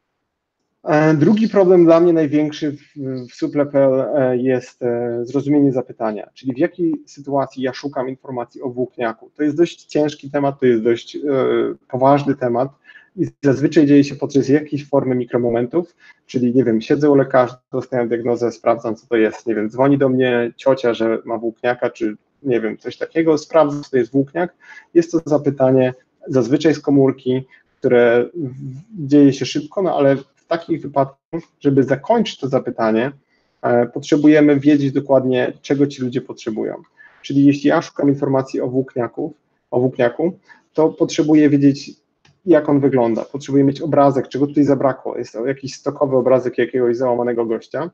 Drugi problem dla mnie największy w Suple.pl jest zrozumienie zapytania, czyli w jakiej sytuacji ja szukam informacji o włókniaku. To jest dość ciężki temat, to jest dość poważny temat i zazwyczaj dzieje się podczas jakiejś formy mikromomentów, czyli nie wiem, siedzę u lekarza, dostaję diagnozę, sprawdzam co to jest, nie wiem, dzwoni do mnie ciocia, że ma włókniaka, czy nie wiem, coś takiego, sprawdzam co to jest włókniak. Jest to zapytanie zazwyczaj z komórki, które dzieje się szybko, ale w takich wypadkach, żeby zakończyć to zapytanie, potrzebujemy wiedzieć dokładnie, czego ci ludzie potrzebują. Czyli jeśli ja szukam informacji o włókniaku, to potrzebuję wiedzieć, jak on wygląda, potrzebuję mieć obrazek, czego tutaj zabrakło, jest to jakiś stokowy obrazek jakiegoś załamanego gościa,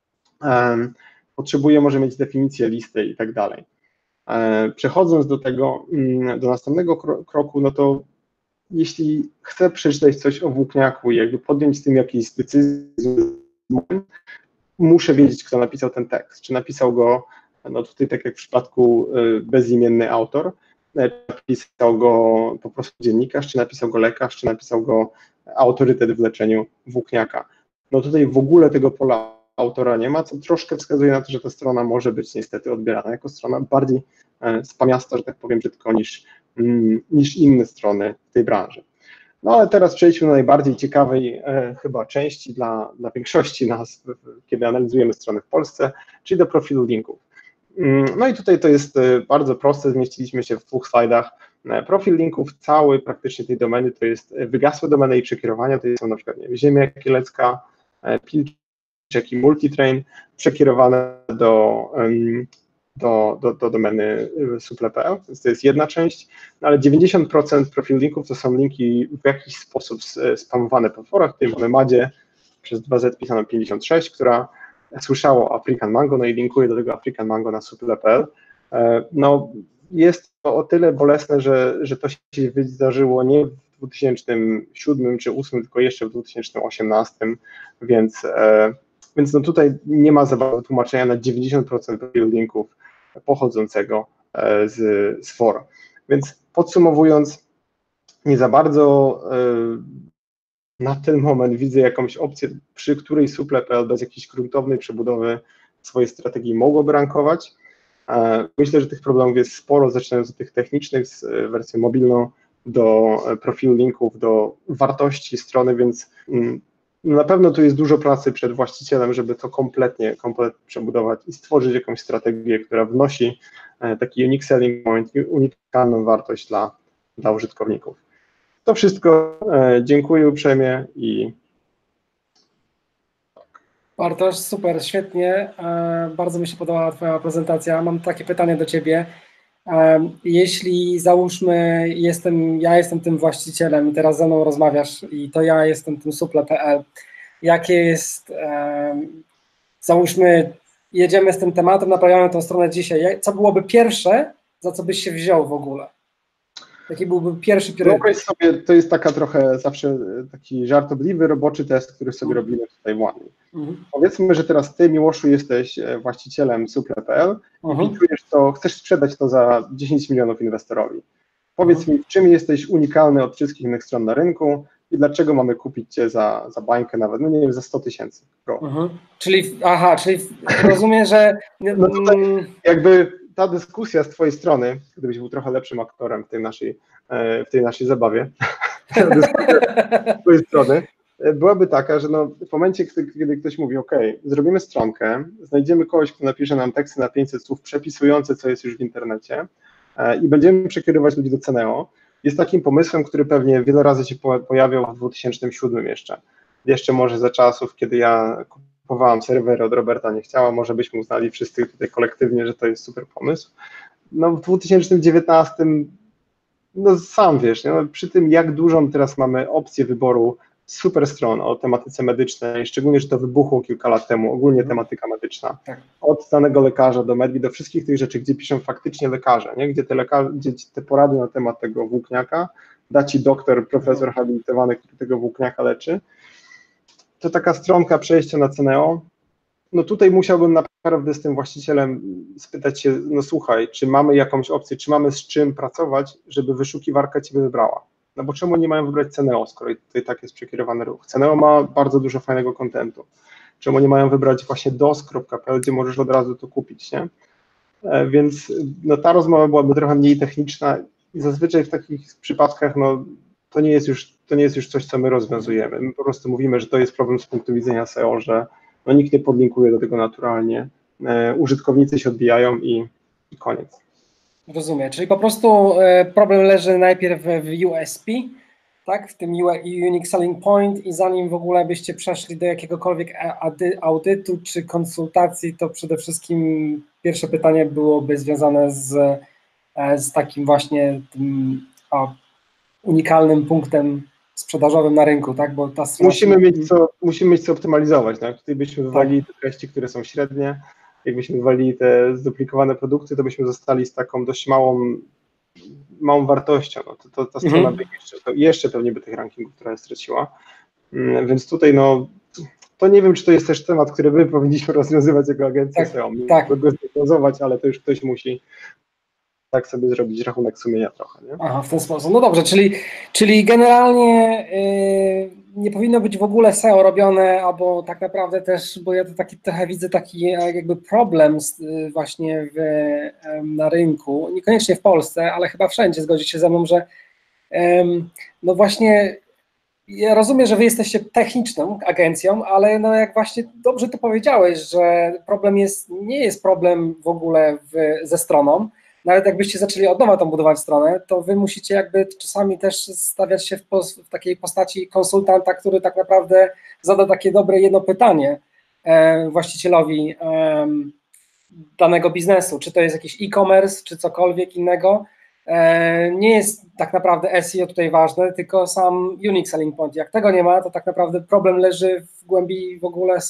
potrzebuję może mieć definicję listy i tak dalej. Przechodząc do następnego kroku, to jeśli chcę przeczytać coś o włókniaku i jakby podjąć z tym jakieś decyzje, muszę wiedzieć, kto napisał ten tekst. Czy napisał go, tutaj tak jak w przypadku bezimienny autor, napisał go po prostu dziennikarz, czy napisał go lekarz, czy napisał go autorytet w leczeniu włókniaka. Tutaj w ogóle tego pola autora nie ma, co troszkę wskazuje na to, że ta strona może być niestety odbierana jako strona bardziej spamiasta, że tak powiem brzydko, niż inne strony w tej branży. Ale teraz przejdźmy do najbardziej ciekawej chyba części dla większości nas, kiedy analizujemy strony w Polsce, czyli do profilu linków. No i tutaj to jest bardzo proste, zmieściliśmy się w 2 slajdach. Profil linków cały praktycznie tej domeny to jest wygasłe domeny i przekierowania, to są na przykład nie wiem, Ziemia Kielecka, Pilczek i Multitrain przekierowane do domeny suple.pl, więc to jest jedna część, no ale 90% profil linków to są linki w jakiś sposób spamowane po forach. Tutaj mamy Madzie przez 2Z pisano 56, która słyszała o African Mango, no i linkuje do tego African Mango na suple.pl. No jest to o tyle bolesne, że to się wydarzyło nie w 2007 czy 2008, tylko jeszcze w 2018, więc no tutaj nie ma za bardzo tłumaczenia na 90% profilu linków pochodzącego z for. Więc podsumowując, nie za bardzo na ten moment widzę jakąś opcję, przy której suple.pl bez jakiejś gruntownej przebudowy swojej strategii mogłoby rankować. Myślę, że tych problemów jest sporo, zaczynając od tych technicznych z wersją mobilną, do profilu linków, do wartości strony, więc na pewno tu jest dużo pracy przed właścicielem, żeby to kompletnie przebudować i stworzyć jakąś strategię, która wnosi taki unique selling point, unikalną wartość dla użytkowników. To wszystko. Dziękuję uprzejmie i Bartosz, super, świetnie. Bardzo mi się podobała Twoja prezentacja. Mam takie pytanie do Ciebie. Jeśli załóżmy, ja jestem tym właścicielem i teraz ze mną rozmawiasz i to ja jestem tym suple.pl, jakie jest, załóżmy, jedziemy z tym tematem, naprawiamy tę stronę dzisiaj, co byłoby pierwsze, za co byś się wziął w ogóle? Jaki byłby pierwszy priorytet? To jest taka trochę zawsze taki żartobliwy, roboczy test, który sobie robimy tutaj w One. Powiedzmy, że teraz ty, Miłoszu, jesteś właścicielem suple.pl i czujesz to, chcesz sprzedać to za 10 milionów inwestorowi. Powiedz mi, w czym jesteś unikalny od wszystkich innych stron na rynku i dlaczego mamy kupić cię za bańkę nawet, no nie wiem, za 100 000. Czyli rozumiem, że... No tutaj jakby ta dyskusja z twojej strony, gdybyś był trochę lepszym aktorem w tej naszej zabawie, z twojej strony, byłaby taka, że no, w momencie, kiedy ktoś mówi, OK, zrobimy stronkę, znajdziemy kogoś, kto napisze nam teksty na 500 słów przepisujące, co jest już w internecie i będziemy przekierować ludzi do Ceneo, jest takim pomysłem, który pewnie wiele razy się pojawiał w 2007 jeszcze może za czasów, kiedy ja kupowałem serwery od Roberta nie chciała, może byśmy uznali wszyscy tutaj kolektywnie, że to jest super pomysł. No w 2019, no sam wiesz, no, przy tym jak dużą teraz mamy opcję wyboru super stron o tematyce medycznej, szczególnie, że to wybuchło kilka lat temu, ogólnie tematyka medyczna, od danego lekarza do Medvi, do wszystkich tych rzeczy, gdzie piszą faktycznie lekarze, nie? Gdzie te porady na temat tego włókniaka da ci doktor, profesor habilitowany, który tego włókniaka leczy, to taka stronka przejścia na Ceneo, no tutaj musiałbym naprawdę z tym właścicielem spytać się, no słuchaj, czy mamy jakąś opcję, czy mamy z czym pracować, żeby wyszukiwarka ciebie wybrała. No bo czemu nie mają wybrać Ceneo, skoro tutaj tak jest przekierowany ruch? Ceneo ma bardzo dużo fajnego kontentu. Czemu nie mają wybrać właśnie dos.pl, gdzie możesz od razu to kupić, nie? Więc no, ta rozmowa byłaby trochę mniej techniczna i zazwyczaj w takich przypadkach no, to nie jest już coś, co my rozwiązujemy. My po prostu mówimy, że to jest problem z punktu widzenia SEO, że no, nikt nie podlinkuje do tego naturalnie, użytkownicy się odbijają i koniec. Rozumiem, czyli po prostu problem leży najpierw w USP, tak, w tym Unique Selling Point i zanim w ogóle byście przeszli do jakiegokolwiek audytu czy konsultacji, to przede wszystkim pierwsze pytanie byłoby związane z takim właśnie tym unikalnym punktem sprzedażowym na rynku, tak, bo ta strona... Musimy mieć co optymalizować, tak, tutaj byśmy wywalili te treści, które są średnie, jakbyśmy wywalili te zduplikowane produkty, to byśmy zostali z taką dość małą wartością, no to ta strona by jeszcze pewnie by tych rankingów trochę straciła, więc tutaj no, to nie wiem, czy to jest też temat, który my powinniśmy rozwiązywać jako agencja SEO, go zdiagnozować, ale to już ktoś musi tak sobie zrobić rachunek sumienia trochę, nie? Aha, w ten sposób. No dobrze, czyli generalnie nie powinno być w ogóle SEO robione, albo tak naprawdę też, bo ja to trochę widzę taki jakby problem właśnie na rynku, niekoniecznie w Polsce, ale chyba wszędzie zgodzi się ze mną, że no właśnie ja rozumiem, że wy jesteście techniczną agencją, ale no jak właśnie dobrze to powiedziałeś, że problem nie jest problem w ogóle ze stroną. Nawet jakbyście zaczęli od nowa tą budować stronę, to wy musicie jakby czasami też stawiać się w takiej postaci konsultanta, który tak naprawdę zada takie dobre jedno pytanie właścicielowi danego biznesu, czy to jest jakiś e-commerce, czy cokolwiek innego. Nie jest tak naprawdę SEO tutaj ważne, tylko sam unique selling point. Jak tego nie ma, to tak naprawdę problem leży w głębi w ogóle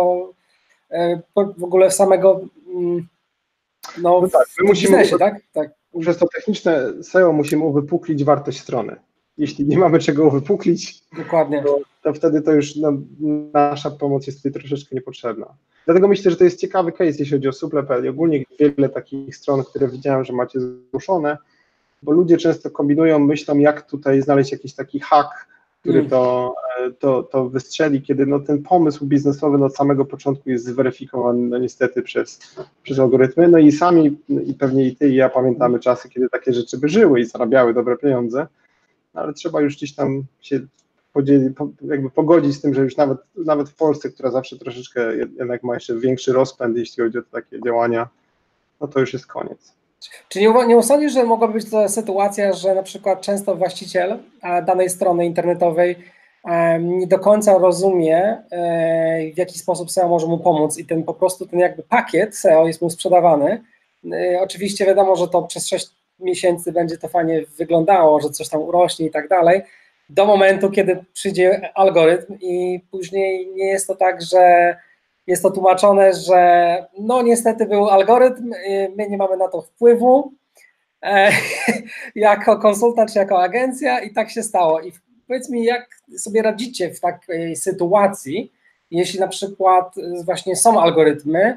samego no tak, my musimy biznesie, tak? Przez to techniczne SEO musimy uwypuklić wartość strony. Jeśli nie mamy czego uwypuklić, dokładnie, to wtedy to już nasza pomoc jest tutaj troszeczkę niepotrzebna. Dlatego myślę, że to jest ciekawy case, jeśli chodzi o Supple.pl i ogólnie wiele takich stron, które widziałem, że macie zgłoszone, bo ludzie często kombinują, myślą, jak tutaj znaleźć jakiś taki hack, który to wystrzeli, kiedy no, ten pomysł biznesowy od samego początku jest zweryfikowany no, niestety przez algorytmy, no i sami, i pewnie i ty, i ja pamiętamy czasy, kiedy takie rzeczy by żyły i zarabiały dobre pieniądze, ale trzeba już gdzieś tam się pogodzić z tym, że już nawet w Polsce, która zawsze troszeczkę jednak ma jeszcze większy rozpęd, jeśli chodzi o takie działania, no to już jest koniec. Czy nie sądzisz, że mogłaby być to sytuacja, że na przykład często właściciel danej strony internetowej nie do końca rozumie, w jaki sposób SEO może mu pomóc i po prostu ten jakby pakiet SEO jest mu sprzedawany. Oczywiście wiadomo, że to przez 6 miesięcy będzie to fajnie wyglądało, że coś tam urośnie i tak dalej, do momentu, kiedy przyjdzie algorytm i później nie jest to tak, że jest to tłumaczone, że no niestety był algorytm, my nie mamy na to wpływu jako konsultant czy jako agencja i tak się stało. I powiedz mi, jak sobie radzicie w takiej sytuacji, jeśli na przykład właśnie są algorytmy,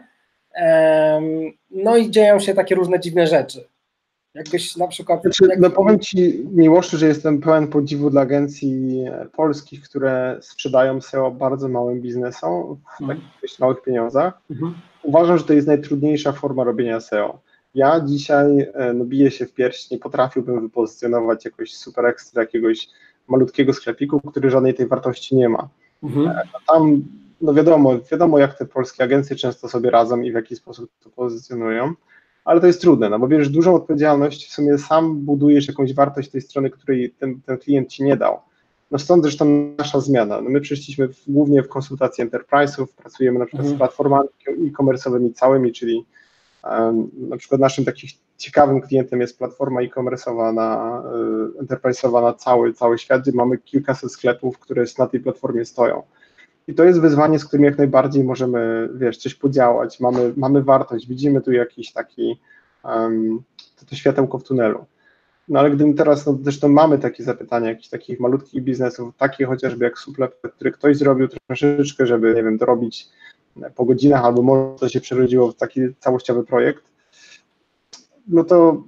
no i dzieją się takie różne dziwne rzeczy. Jakbyś na przykład... No powiem Ci, Miłoszu, że jestem pełen podziwu dla agencji polskich, które sprzedają SEO bardzo małym biznesom w takich dość małych pieniądzach. Uważam, że to jest najtrudniejsza forma robienia SEO. Ja dzisiaj biję się w pierś, nie potrafiłbym wypozycjonować jakoś super ekstra jakiegoś malutkiego sklepiku, który żadnej tej wartości nie ma. Tam, no wiadomo jak te polskie agencje często sobie radzą i w jaki sposób to pozycjonują. Ale to jest trudne, no bo bierzesz dużą odpowiedzialność, w sumie sam budujesz jakąś wartość tej strony, której ten klient ci nie dał. No stąd zresztą nasza zmiana. No my przeszliśmy głównie w konsultacji enterprise'ów, pracujemy na przykład z platformami e-commerce'owymi całymi, czyli na przykład naszym takim ciekawym klientem jest platforma e-commerce'owa enterprise'owa na cały świat, gdzie mamy kilkaset sklepów, które na tej platformie stoją. I to jest wyzwanie, z którym jak najbardziej możemy, coś podziałać, mamy wartość, widzimy tu jakiś taki, to światełko w tunelu. No ale gdybym teraz, no zresztą mamy takie zapytania, jakichś takich malutkich biznesów, takie chociażby jak Supple, który ktoś zrobił troszeczkę, żeby, nie wiem, dorobić po godzinach, albo może to się przerodziło w taki całościowy projekt, no to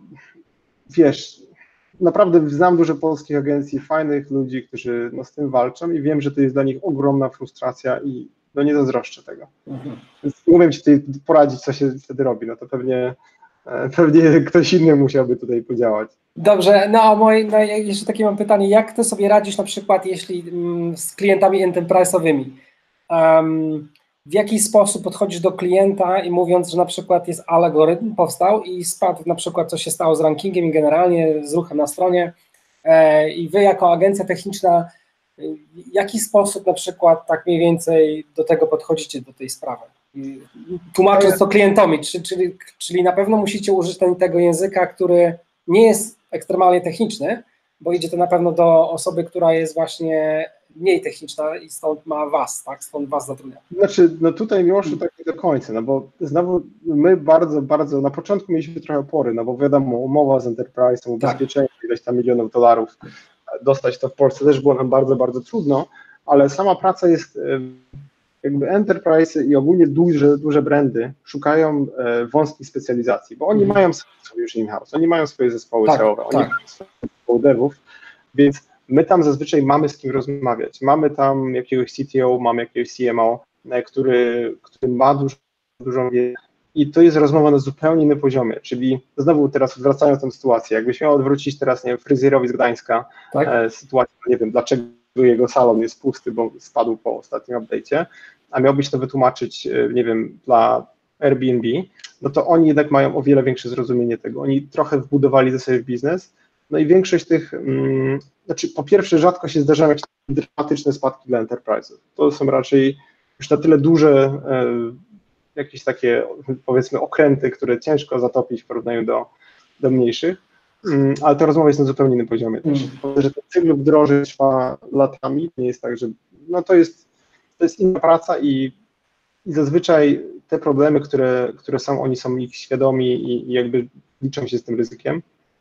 naprawdę znam dużo polskich agencji, fajnych ludzi, którzy z tym walczą i wiem, że to jest dla nich ogromna frustracja i nie zazdroszczę tego. Więc umiem Ci tutaj poradzić, co się wtedy robi, no to pewnie ktoś inny musiałby tutaj podziałać. Dobrze, no jeszcze takie mam pytanie, jak Ty sobie radzisz na przykład z klientami enterprise'owymi? W jaki sposób podchodzisz do klienta i mówiąc, że na przykład jest algorytm, powstał i spadł na przykład, co się stało z rankingiem i generalnie z ruchem na stronie i wy jako agencja techniczna, w jaki sposób na przykład tak mniej więcej do tego podchodzicie, do tej sprawy? Tłumacząc to klientowi, czyli na pewno musicie użyć tego języka, który nie jest ekstremalnie techniczny, bo idzie to na pewno do osoby, która jest właśnie mniej techniczna i stąd ma was, tak? Stąd was zatrudnia. Znaczy, no tutaj Miłoszu tak nie do końca, no bo znowu my bardzo, na początku mieliśmy trochę opory, no bo wiadomo, umowa z Enterprise'em, ubezpieczenie, ileś tam milionów dolarów, dostać to w Polsce też było nam bardzo, bardzo trudno, ale sama praca jest, jakby Enterprise i ogólnie duże brandy szukają wąskich specjalizacji, bo oni mają sobie już in-house, oni mają swoje zespoły SEO-owe, oni mają swoje zespoły devów, więc my tam zazwyczaj mamy z kim rozmawiać. Mamy tam jakiegoś CTO, mamy jakiegoś CMO, który ma dużą wiedzę i to jest rozmowa na zupełnie innym poziomie, czyli znowu teraz wracając do tej sytuacji, jakbyś miał odwrócić teraz, nie wiem, fryzjerowi z Gdańska sytuację, nie wiem, dlaczego jego salon jest pusty, bo spadł po ostatnim update'cie, a miałbyś to wytłumaczyć, nie wiem, dla Airbnb, no to oni jednak mają o wiele większe zrozumienie tego. Oni trochę wbudowali to sobie w biznes, no i większość tych, znaczy po pierwsze rzadko się zdarzają jakieś dramatyczne spadki dla enterprise'ów. To są raczej już na tyle duże jakieś takie, powiedzmy, okręty, które ciężko zatopić w porównaniu do mniejszych, ale ta rozmowa jest na zupełnie innym poziomie też. Że ten cykl wdrożeń trwa latami, nie jest tak, że no to jest inna praca i zazwyczaj te problemy, które są, oni są ich świadomi i jakby liczą się z tym ryzykiem.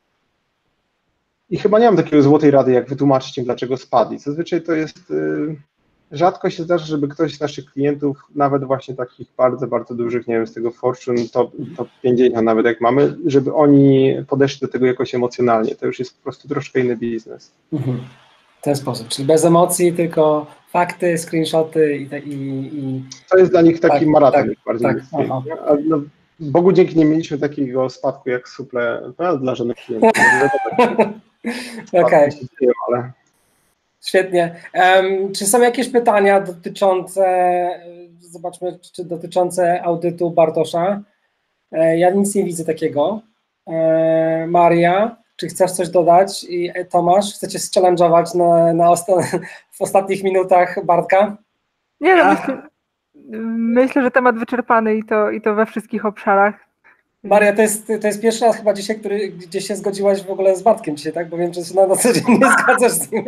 I chyba nie mam takiej złotej rady, jak wytłumaczyć im, dlaczego spadli. Zazwyczaj to jest, rzadko się zdarza, żeby ktoś z naszych klientów, nawet właśnie takich bardzo, bardzo dużych, nie wiem, z tego Fortune, top 50 nawet jak mamy, żeby oni podeszli do tego jakoś emocjonalnie. To już jest po prostu troszkę inny biznes. W ten sposób, czyli bez emocji, tylko fakty, screenshoty i... To jest dla nich taki maraton bardziej. No, Bogu dzięki nie mieliśmy takiego spadku jak suple dla żadnych klientów. Okej. Ale... Świetnie. Czy są jakieś pytania dotyczące, zobaczmy, czy dotyczące audytu Bartosza? Ja nic nie widzę takiego. Maria, czy chcesz coś dodać? I Tomasz, chcecie challenge'ować w ostatnich minutach Bartka? Nie, no myślę, że temat wyczerpany i to we wszystkich obszarach. Maria, to jest pierwszy raz chyba dzisiaj, gdzie się zgodziłaś w ogóle z Bartkiem dzisiaj, tak? Bo wiem, że się na co dzień nie zgadzasz z nim.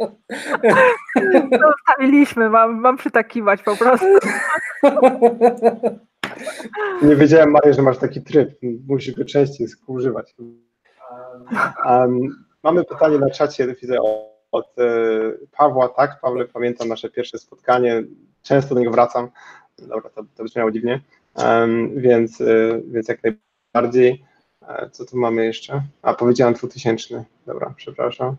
To ustaliliśmy, mam przytakiwać po prostu. Nie wiedziałem, Maria, że masz taki tryb. Musisz go częściej używać. Mamy pytanie na czacie, widzę, od Pawła. Tak, Pawle, pamiętam nasze pierwsze spotkanie. Często do niego wracam. Dobra, to brzmiało dziwnie. Więc jak najbardziej. Co tu mamy jeszcze? Powiedziałem 2000. Dobra, przepraszam.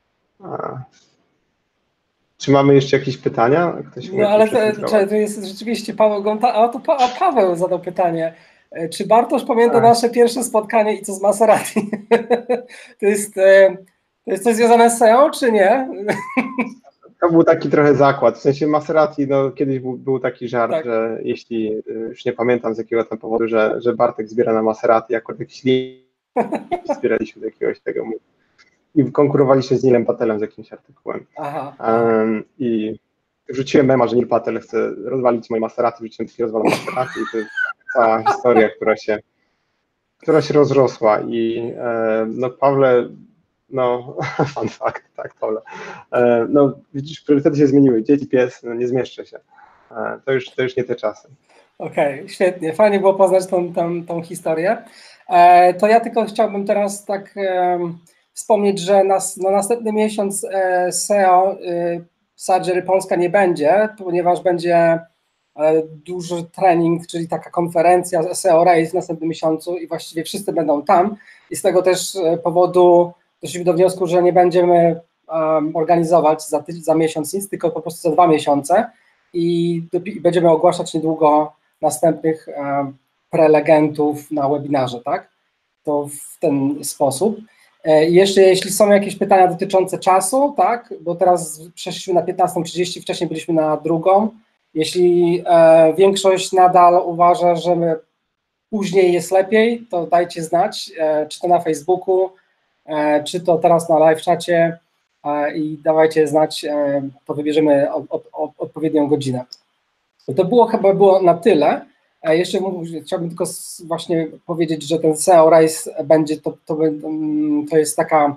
Czy mamy jeszcze jakieś pytania? No ale to jest rzeczywiście Paweł Gonta, Paweł zadał pytanie. Czy Bartosz pamięta nasze pierwsze spotkanie i co z Maserati? To jest coś związane z SEO, czy nie? To był taki trochę zakład, w sensie Maserati, no kiedyś był taki żart, tak, że jeśli, już nie pamiętam z jakiego tam powodu, że Bartek zbiera na Maserati, akurat jakiś link zbieraliśmy do jakiegoś tego i konkurowaliśmy z Neilem Patelem z jakimś artykułem. I wrzuciłem mema, że Neil Patel chce rozwalić moje Maserati, wrzuciłem taki rozwal Maserati i to jest cała historia, która się rozrosła i no Pawle, no fun fact, tak Pawle, no widzisz, priorytety się zmieniły, dzieci, pies, no, nie zmieszczę się, to już nie te czasy. Okej, świetnie, fajnie było poznać tą historię. To ja tylko chciałbym teraz tak wspomnieć, że na następny miesiąc SEO Surgery Polska nie będzie, ponieważ będzie duży trening, czyli taka konferencja SEO Race w następnym miesiącu i właściwie wszyscy będą tam i z tego też powodu doszliśmy do wniosku, że nie będziemy organizować za miesiąc nic, tylko po prostu za 2 miesiące i będziemy ogłaszać niedługo następnych prelegentów na webinarze, tak? To w ten sposób. Jeszcze jeśli są jakieś pytania dotyczące czasu, tak? Bo teraz przeszliśmy na 15:30, wcześniej byliśmy na 2:00. Jeśli większość nadal uważa, że później jest lepiej, to dajcie znać, czy to na Facebooku, czy to teraz na live czacie i dawajcie znać, to wybierzemy odpowiednią godzinę. To chyba było na tyle. Jeszcze chciałbym tylko właśnie powiedzieć, że ten SEO Race będzie, to jest taka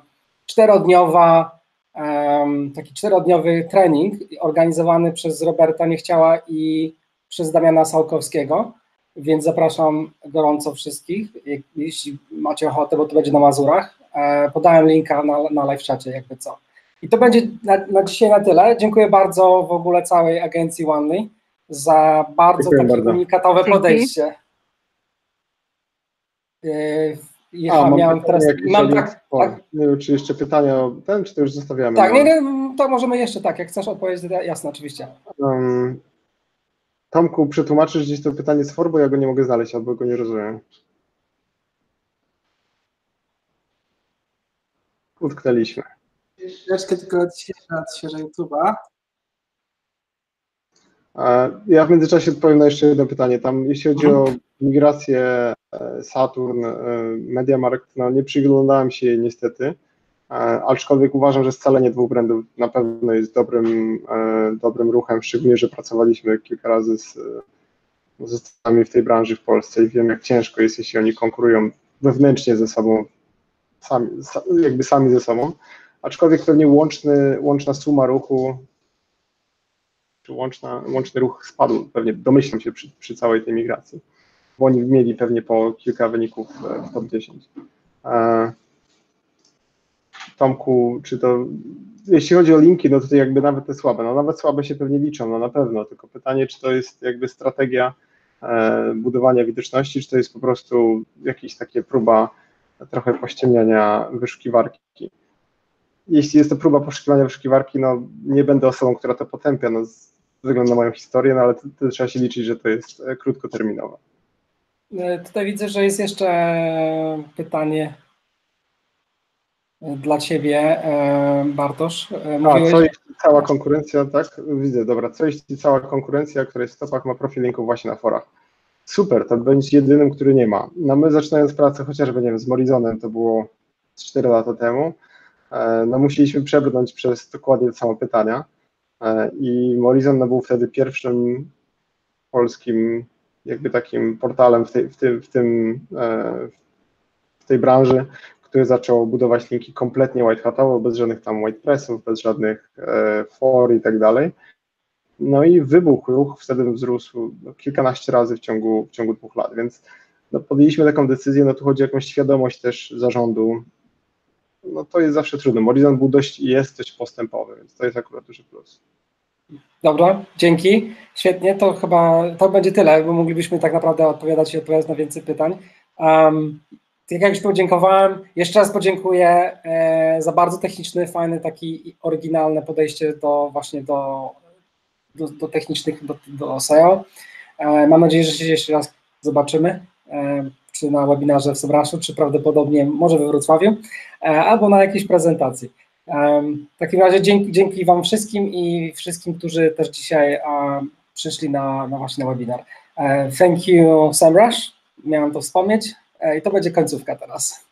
taki 4-dniowy trening organizowany przez Roberta Niechciała i przez Damiana Sałkowskiego, więc zapraszam gorąco wszystkich, jeśli macie ochotę, bo to będzie na Mazurach. Podałem linka na live czacie, jakby co. I to będzie na dzisiaj na tyle. Dziękuję bardzo w ogóle całej agencji Onely za bardzo takie unikatowe podejście. Miałem teraz. Nie wiem, czy jeszcze pytania o ten, czy to już zostawiamy? Tak, to możemy jeszcze tak, jak chcesz odpowiedzieć, jasne, oczywiście. Tomku, przetłumaczysz gdzieś to pytanie z for, bo ja go nie mogę znaleźć, albo go nie rozumiem. Utknęliśmy. Chwileczkę tylko odświeżę YouTube'a. Ja w międzyczasie odpowiem na jeszcze jedno pytanie. Tam, jeśli chodzi o migrację Saturn, MediaMarkt, no nie przyglądałem się jej niestety, aczkolwiek uważam, że scalenie dwóch brandów na pewno jest dobrym ruchem, szczególnie, że pracowaliśmy kilka razy z zespołami w tej branży w Polsce i wiem, jak ciężko jest, jeśli oni konkurują wewnętrznie ze sobą, sami ze sobą, aczkolwiek pewnie łączna suma ruchu, czy łączny ruch spadł, pewnie domyślam się przy całej tej migracji, bo oni mieli pewnie po kilka wyników w top 10. Tomku, czy to, jeśli chodzi o linki, no to jakby nawet te słabe, no nawet słabe się pewnie liczą, no na pewno, tylko pytanie, czy to jest jakby strategia budowania widoczności, czy to jest po prostu jakaś taka próba trochę pościemniania wyszukiwarki. Jeśli jest to próba poszukiwania wyszukiwarki, no nie będę osobą, która to potępia, no z względu na moją historię, no ale to trzeba się liczyć, że to jest krótkoterminowe. Tutaj widzę, że jest jeszcze pytanie dla Ciebie, Bartosz. Co jeśli cała konkurencja, tak? Widzę, dobra. Co jeśli cała konkurencja, która jest w topach, ma profil linków właśnie na forach? Super, to będzie jedynym, który nie ma. No my zaczynając pracę chociażby, nie wiem, z Morizonem, to było 4 lata temu, no musieliśmy przebrnąć przez dokładnie te same pytania i Morizon no, był wtedy pierwszym polskim jakby takim portalem w tej branży, który zaczął budować linki kompletnie white hatowo, bez żadnych tam white pressów, bez żadnych for i tak dalej. No i wybuchł ruch, wtedy wzrósł kilkanaście razy w ciągu 2 lat, więc no, podjęliśmy taką decyzję, no tu chodzi o jakąś świadomość też zarządu, no to jest zawsze trudno. Morizon był jest dość postępowy, więc to jest akurat duży plus. Dobra, dzięki, świetnie, to chyba to będzie tyle, bo moglibyśmy tak naprawdę odpowiadać na więcej pytań. Tak jak już podziękowałem, jeszcze raz podziękuję za bardzo techniczny, fajny, taki oryginalne podejście do technicznych, do SEO. Mam nadzieję, że się jeszcze raz zobaczymy, czy na webinarze w Semrushu, czy prawdopodobnie może we Wrocławiu, albo na jakiejś prezentacji. W takim razie dzięki Wam wszystkim i wszystkim, którzy też dzisiaj przyszli właśnie na webinar. Thank you, Semrush, miałem to wspomnieć i to będzie końcówka teraz.